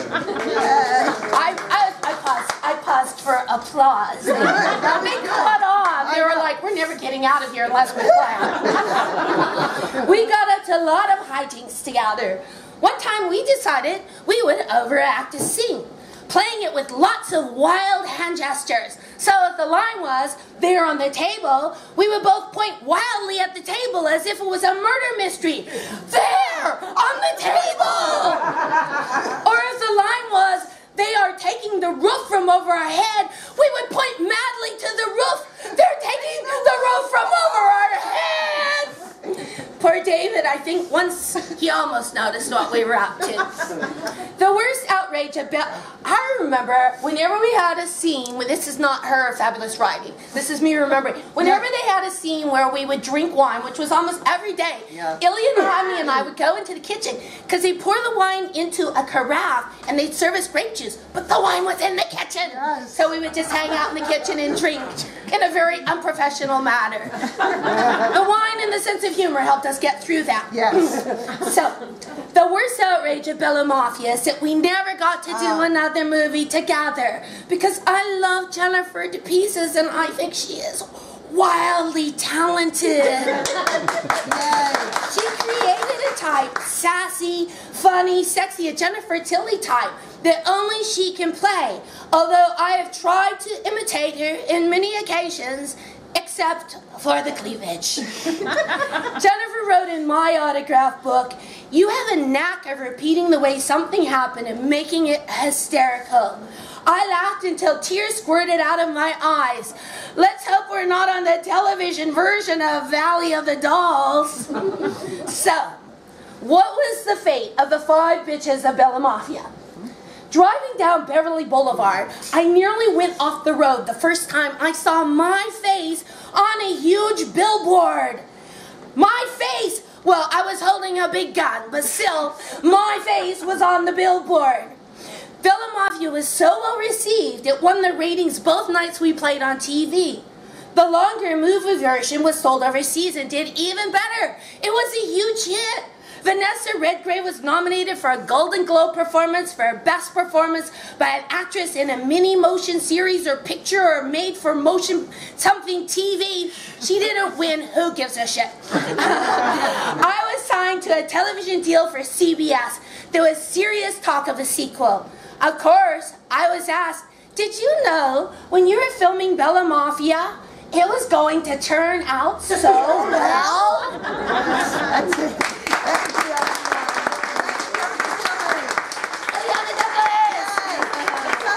I, I, I paused. I paused for applause. They caught on. They were like, "We're never getting out of here unless we clap." We got up to a lot of hijinks together. One time we decided we would overact a scene, playing it with lots of wild hand gestures. So if the line was, "There on the table," we would both point wildly at the table as if it was a murder mystery. "There on the table!" Or if the line was, "They are taking the roof from over our head," we would point madly to the roof. "They're taking the roof from over our heads!" Poor David, I think once he almost noticed what we were up to. The worst outrage about, I remember whenever we had a scene, where this is not her fabulous writing, this is me remembering, whenever they had a scene where we would drink wine, which was almost every day, yeah. Illeana and I would go into the kitchen, because they'd pour the wine into a carafe, and they'd serve us grape juice, but the wine was in the kitchen. Yes. So we would just hang out in the kitchen and drink in a very unprofessional manner. The wine and the sense of humor helped us get through that. Yes. So, the worst outrage of Bella Mafia is that we never got to do uh. another movie together, because I love Jennifer to pieces and I think she is wildly talented. Yes. She created a type, sassy, funny, sexy, a Jennifer Tilly type that only she can play, although I have tried to imitate her in many occasions, except for the cleavage. Jennifer wrote in my autograph book, "You have a knack of repeating the way something happened and making it hysterical." I laughed until tears squirted out of my eyes. Let's hope we're not on the television version of Valley of the Dolls. So, what was the fate of the five bitches of Bella Mafia? Driving down Beverly Boulevard, I nearly went off the road the first time I saw my face on a huge billboard. My face! Well, I was holding a big gun, but still, my face was on the billboard. Bella Mafia was so well received, it won the ratings both nights we played on T V. The longer movie version was sold overseas and did even better. It was a huge hit. Vanessa Redgrave was nominated for a Golden Globe performance for Best Performance by an Actress in a Mini Motion Series or Picture or Made for Motion Something T V. She didn't win. Who gives a shit? I was signed to a television deal for C B S. There was serious talk of a sequel. Of course, I was asked, "Did you know when you were filming Bella Mafia, it was going to turn out so well?" That's it.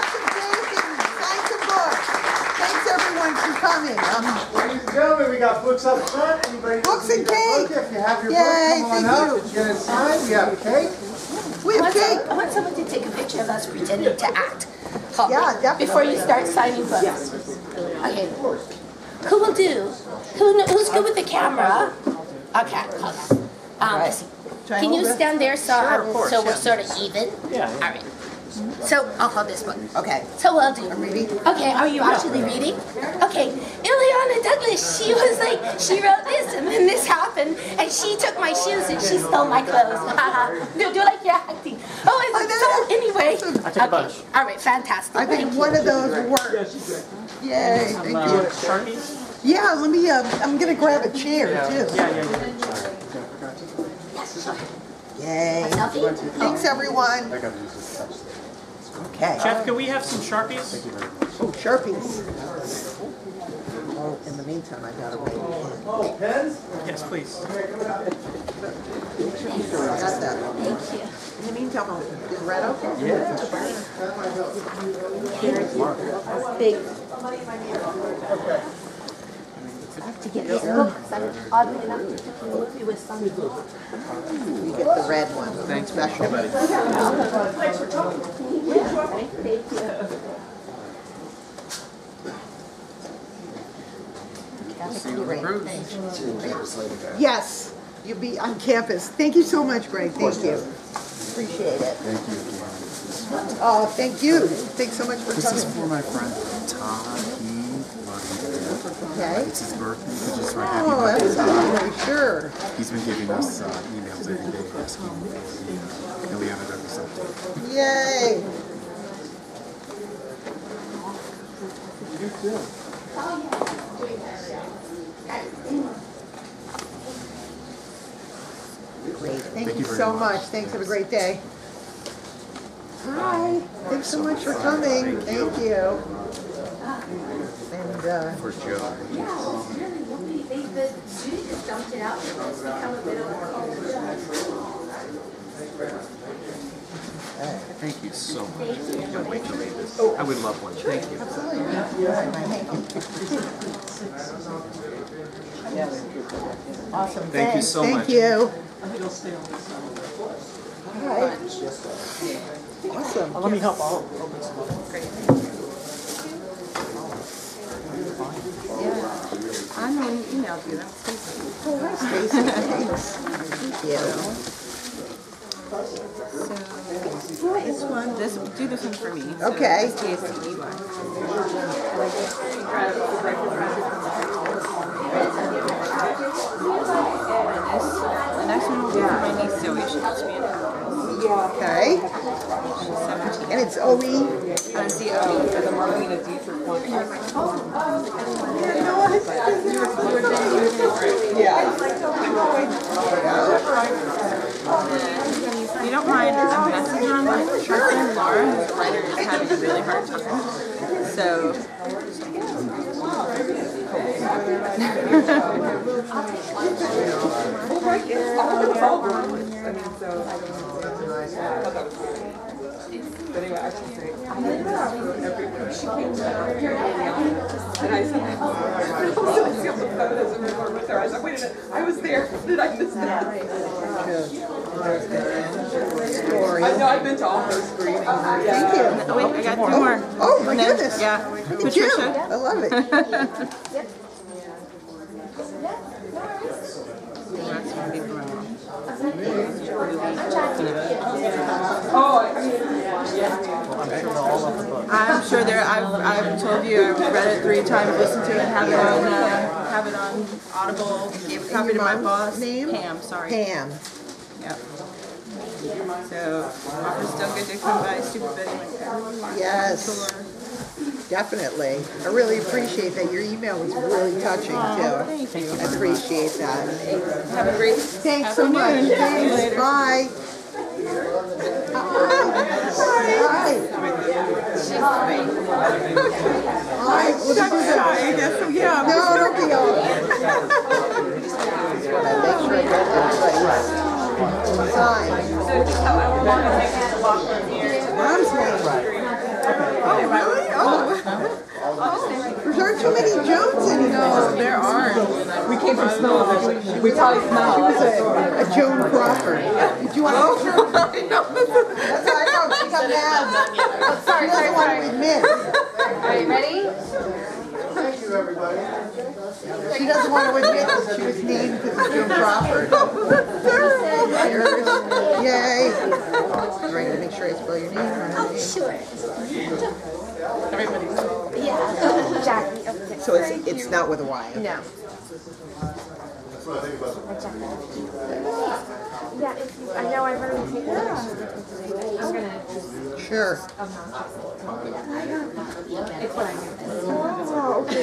Thanks everyone for coming. Um, Ladies and gentlemen, we got book cake. If you have your Yay, book, come on thank up. you. Did you get it signed? We have cake. We have I want, cake. some, I want someone to take a picture of us pretending to act. Hold Yeah, on, definitely. Before you start signing books. Okay. Who will do? Who, kn- who's good with the camera? Okay, hold on. Um, Right. Try Can and you hold it. stand there so, Sure, um, of course, so we're yeah. sort of even? Yeah. All right. So I'll hold this one. Okay. So we'll do. I'm reading. Okay, are you actually reading? Okay, Illeana Douglas, she was like, she wrote this and then this happened and she took my shoes and she stole my clothes. do, do like you're acting. Oh, I know. so anyway. I took a bunch. Okay, all right, fantastic. I think Thank you. one of those worked. Yay, thank Uh, you. Sharpies? Yeah, let me, uh, I'm gonna grab a chair too. Yeah, yeah, yeah. Yay. Selfie? Thanks, everyone. Okay. Jeff, can we have some Sharpies? Oh, Sharpies. Oh, in the meantime, I gotta wait. Oh, pens? Yes, please. I got that. Thank you. In the meantime, I'll- is Red okay? Big. To get this book, I'm oddly enough to take a movie with some. You get the red one. Thanks, special. Thank you. Yes, you'll be on campus. Thank you so much, Greg. Thank you. Appreciate it. Thank you. Oh, thank you. Thanks so much for This is for coming. my friend Todd. He loved it. Okay. It's his birthday. He just write happy Oh, birthday. absolutely, sure. He's been giving us uh, emails every day asking for the uh, Illeana Douglas update. Yay. Great. Thank, Thank you you very so much. much. Thanks. Have a great day. Hi. Thanks so much for coming. Thank you. And uh, For Joe. The zoo just dumped it out. It's become a bit of a Thank you so much. I can't wait to read this. I would love one. Thank you. awesome. Thank you Thanks. so Thank much. you. Hi. Awesome. Let me help. I'll open some up. Great. I know you emailed you. That's Stacy. Oh, hi, Stacy. Thanks. Thank you. So this one, this do this one for me. So Okay. it's T S T E Y. The next one will be for my niece Zoe. She helps me in Congress. Okay. seventeen. And it's O E. Uh, Z O E for the Marlena Dietrich one. If you don't mind a message on my her friend Laura, who's a writer, is having a really hard time. So But anyway, I should say, I everywhere. She came down here, and I said, I was on the photos and record with her. I said, wait a minute, I was there. Did I miss that? I know, I've been to all her screenings. Thank you. oh wait, I got two more. Oh, my And then- goodness. Yeah, Look at you. Patricia. I love it. That's gonna be for my mom. I'm sure there. I've I've told you I've read it three times, listened to it, have it on uh, have it on Audible. Gave a copy to my mom's boss. name? Pam. Sorry. Pam. Yep. So offer's still good to come by Super Betty whenever you want. Yes. Tour. Definitely. I really appreciate that. Your email was really touching too. Thank you. I appreciate that. Have a great Thanks so much. afternoon. Thanks. Later. Bye. Hi. Hi. Well, that was I guess, yeah. No, don't be all. I make sure I get everybody's sign. Mom's name. Oh, really? Oh. There aren't too many Jones anymore. No, there aren't. We came from Smell. We probably smell. She was a, a Joan Crawford. Did you want to? That's how I know. She got mad. Sorry, She doesn't sorry, want sorry. to admit. Are you ready? Thank you, everybody. She doesn't want to admit that she was named because of Joan Crawford. Yay. Ready to make sure I spell your name. Oh, sure. Everybody's. Yeah. Jackie. Okay. So it's, it's not with a Y. No. That's what I think about it. Yeah, if you, I know I've already taken it. I'm gonna. Sure. It's what I know. Oh, okay.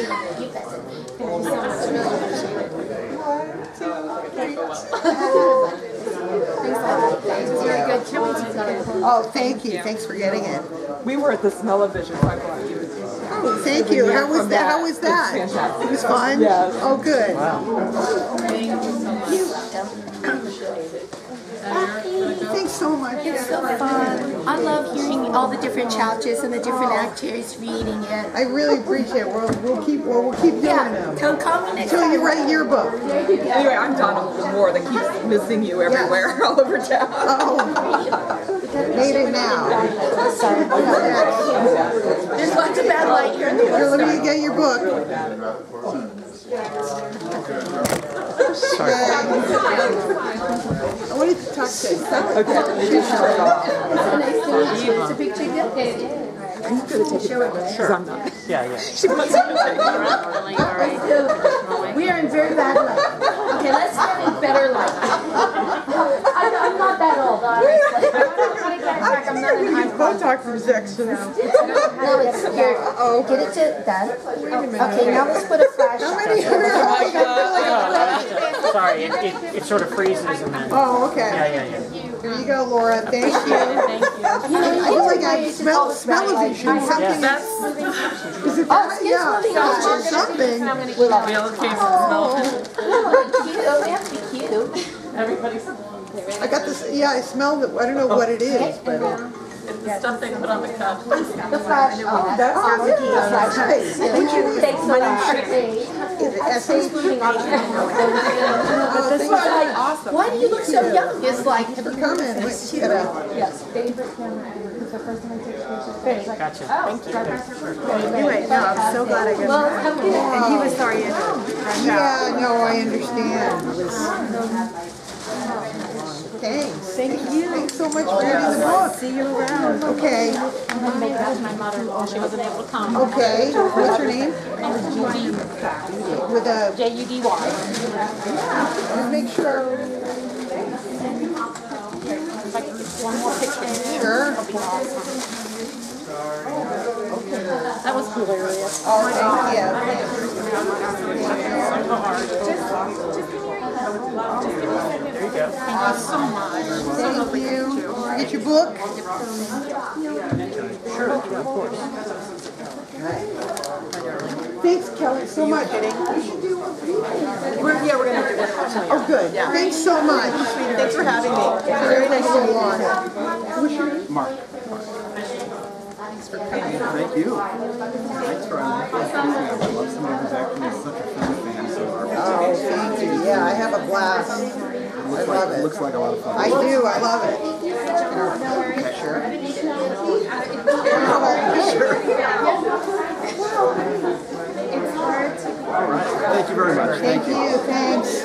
Very good. Can we take it? Oh, thank you. Thanks for getting it. We were at the Smell-O-Vision. So I brought you. Oh, thank you. How was that? How was that? It was fantastic. It was fun? Yes. Oh, good. Thanks so much. It's so fun. I love hearing all the different challenges and the different actors reading it. I really appreciate it. We'll, we'll keep well, we'll keep doing Yeah, them come call me next until you time. write your book. Anyway, I'm Donna Moore that keeps missing you everywhere, all over town. Oh, made it now. There's lots of bad light here in the Here, woods. let me get your book. Sorry. I wanted to talk to you. Okay. It's a big big deal. Are you going to take it? Sure. Because I'm not. Yeah, yeah. She wants to take it. We are in very bad light. Okay, let's get in better light. I'm, I'm not that old, honestly. I'm not in high Botox injections. No, it's here. Oh, Get it to that. Okay, now let's put a flash. how many? Sorry, it, it, it sort of freezes and then. Oh, okay. Yeah, yeah, yeah. Here you go, Laura. Thank you. You know, I feel like I smell smell-o-vision. Something. Yes. Is it Oh, that? skin Yeah. smelling Something. Cute. We have to be cute. Everybody's. I got this. Yeah, I smell it. I don't know what it is, but. It's the stuff they put on the cup. The flash. Oh, that's Oh, the flash. nice. Thank you. Thanks so much. Is it S H? Oh, thank you. Why do you look so young? It's like, For coming. Wait, get out. yes. Favorite camera ever. It's the first time I take pictures. Gotcha. Thank you. Anyway, no, I'm so glad I got Well, come here. And he was sorry I Yeah, no, I understand. It was. Thanks. Thank you. Thanks so much for reading the book. See you around. Okay. I'm gonna make that my mother-in-law. She wasn't able to come. Okay. What's your name? Judy. With a. J U D Y. Just make sure. If I can get one more picture. Sure. That'll be awesome. That was hilarious. Oh, thank you. Thank you so much. Thank you. Get your book. Thanks, Kelly, so much. We're, yeah, we're going to do this. Oh, good. Thanks so much. Thanks for having me. Very nice to meet you. What's your name? Mark. Thank you. Thanks for inviting me. I love somebody who's actually such a film fan. So our Oh, thank you. Yeah, I have a blast. I looks love like, it. looks like a lot of fun. I do. I love it. Sure. All right. Thank you very much. Thank you. Thanks.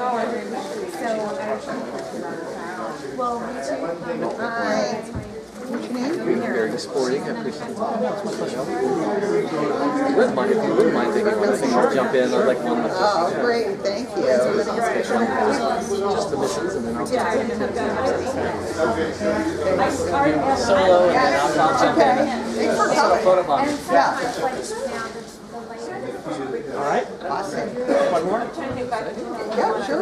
Hi. What's your name? Very sporting. I appreciate it. Wouldn't mind if you wouldn't mind taking one. I think I'll jump in. I'd like one. Oh, great. Thank you. Just the missions, and then I'll solo, and then I'll, I'll jump Okay. in. Thanks for I'll coming. photo bomb. Yeah. All right. Awesome. One more. Yeah, sure.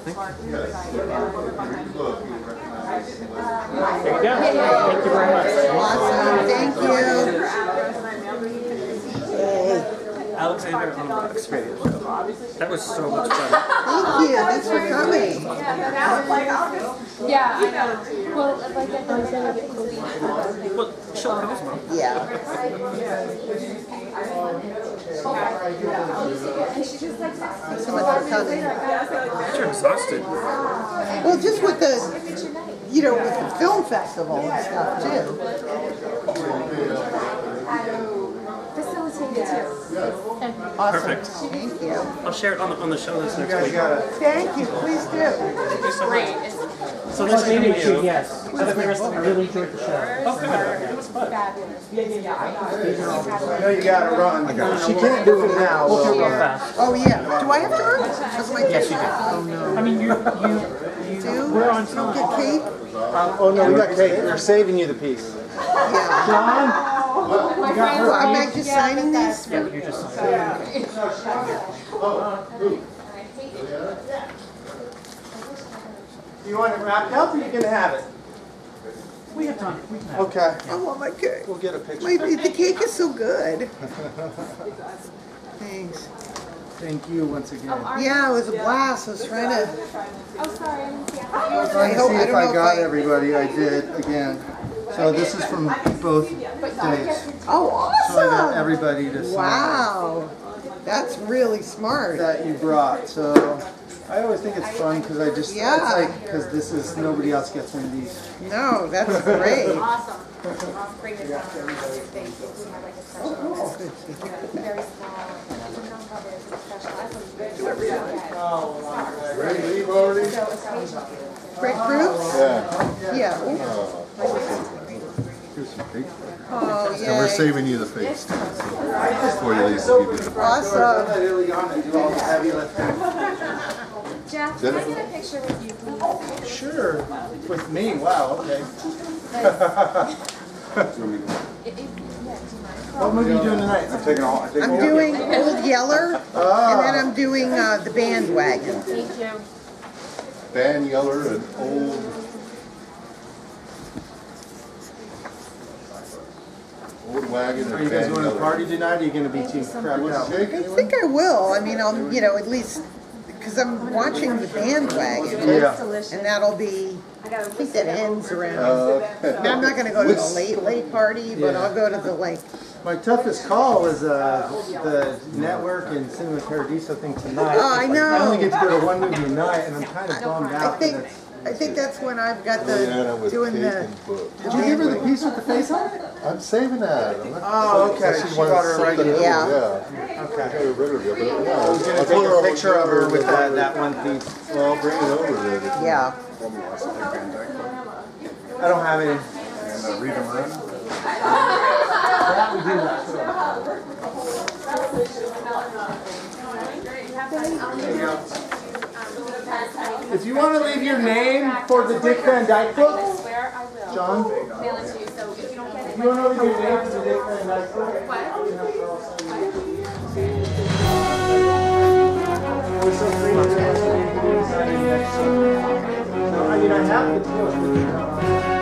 There you go. Thank you very much. Awesome. Thank you. Yay. Alexander on the X-Radio show. That was so much fun. Thank you. Thanks for coming. Yeah. Yeah, I know. Well, like I thought I said, Well, she'll come as well. Yeah. Thanks so much for coming. You're exhausted. Well, just with the, you know, with the film festival and stuff too. facilitated too. Awesome. Perfect. Thank you. I'll share it on the, on the show this next guys week. got it. Thank you. Please do. Thank you so much. So nice meeting you. Yes. I really enjoyed the show. Oh, good. It was fun. I know you gotta run. She can't do it now. We'll do it though. real fast. Oh yeah. Do I have to run? That's my Yes, you do. Oh no. I mean, you, you, you, Do? we're on You don't get cake? Um, oh no, we got cake. We're saving you the piece. Yeah. John? Well, am I just signing these? Yeah, you're just signing. Do you want it wrapped up or you can have it? We have time. We can have it. Okay. I want my cake. We'll get a picture. My, the cake is so good. Thanks. Thank you once again. Yeah, it was a blast. I was trying to. Oh, sorry, I didn't see it. I was trying to hope- see I if don't I know if got I- everybody. I did again. So this is from both days. Oh, So I got awesome! everybody to sign Wow, that's really smart. that you brought. So I always think it's fun because I just Yeah. it's like because this is nobody else gets one of these. No, that's great. Awesome. I'll bring it down to everybody. Thank you. We have like a special, very small, non-covered, it's special. I thought it was very Ready to leave already? Grapefruit? Yeah. Yeah. Ooh. Here's some cake. Oh, And we're yeah. saving you the face too. So before you leave, we'll give you the Awesome. Let Illeana do all the heavy lifting. Jeff, can I get a picture with you, please? Sure. With me. Wow. Okay. What movie are you doing tonight? I'm taking all. I take I'm all. doing Old Yeller, and then I'm doing uh, the bandwagon. Thank you. Van Yeller and old. Old wagon Are and you guys Van going to Yeller. party tonight? Or are you going to be too cracked out? I think I will. I mean, I'll, you know, at least, because I'm watching the bandwagon. Yeah. And that'll be, I think that ends around. Uh, I mean, I'm not going to go to the late, late party, but Yeah. I'll go to the like. My toughest call was uh, the network and Cinema Paradiso thing tonight. Oh, I know. I only get to go to one movie a night, and I'm kind of bummed I out. think, that it's- I think that's when I've got Illeana the with doing cake the. and book. Did you give her the piece with the face on it? I'm saving that. I'm not, Oh, okay. She She wanted brought her something regular. new, Yeah. Yeah. Okay. Her regular, but yeah. I'm I'll gonna tell take her a I'll picture give of her with the- that, that one piece. Well, I'll bring it over then. Yeah. I don't have any. And uh, read them around. That we do that. If you want to leave your name for the Dick Van Dyke book, John. If you want to leave your name for the Dick Van Dyke book, we're so free to do it. So, I mean, I have the book.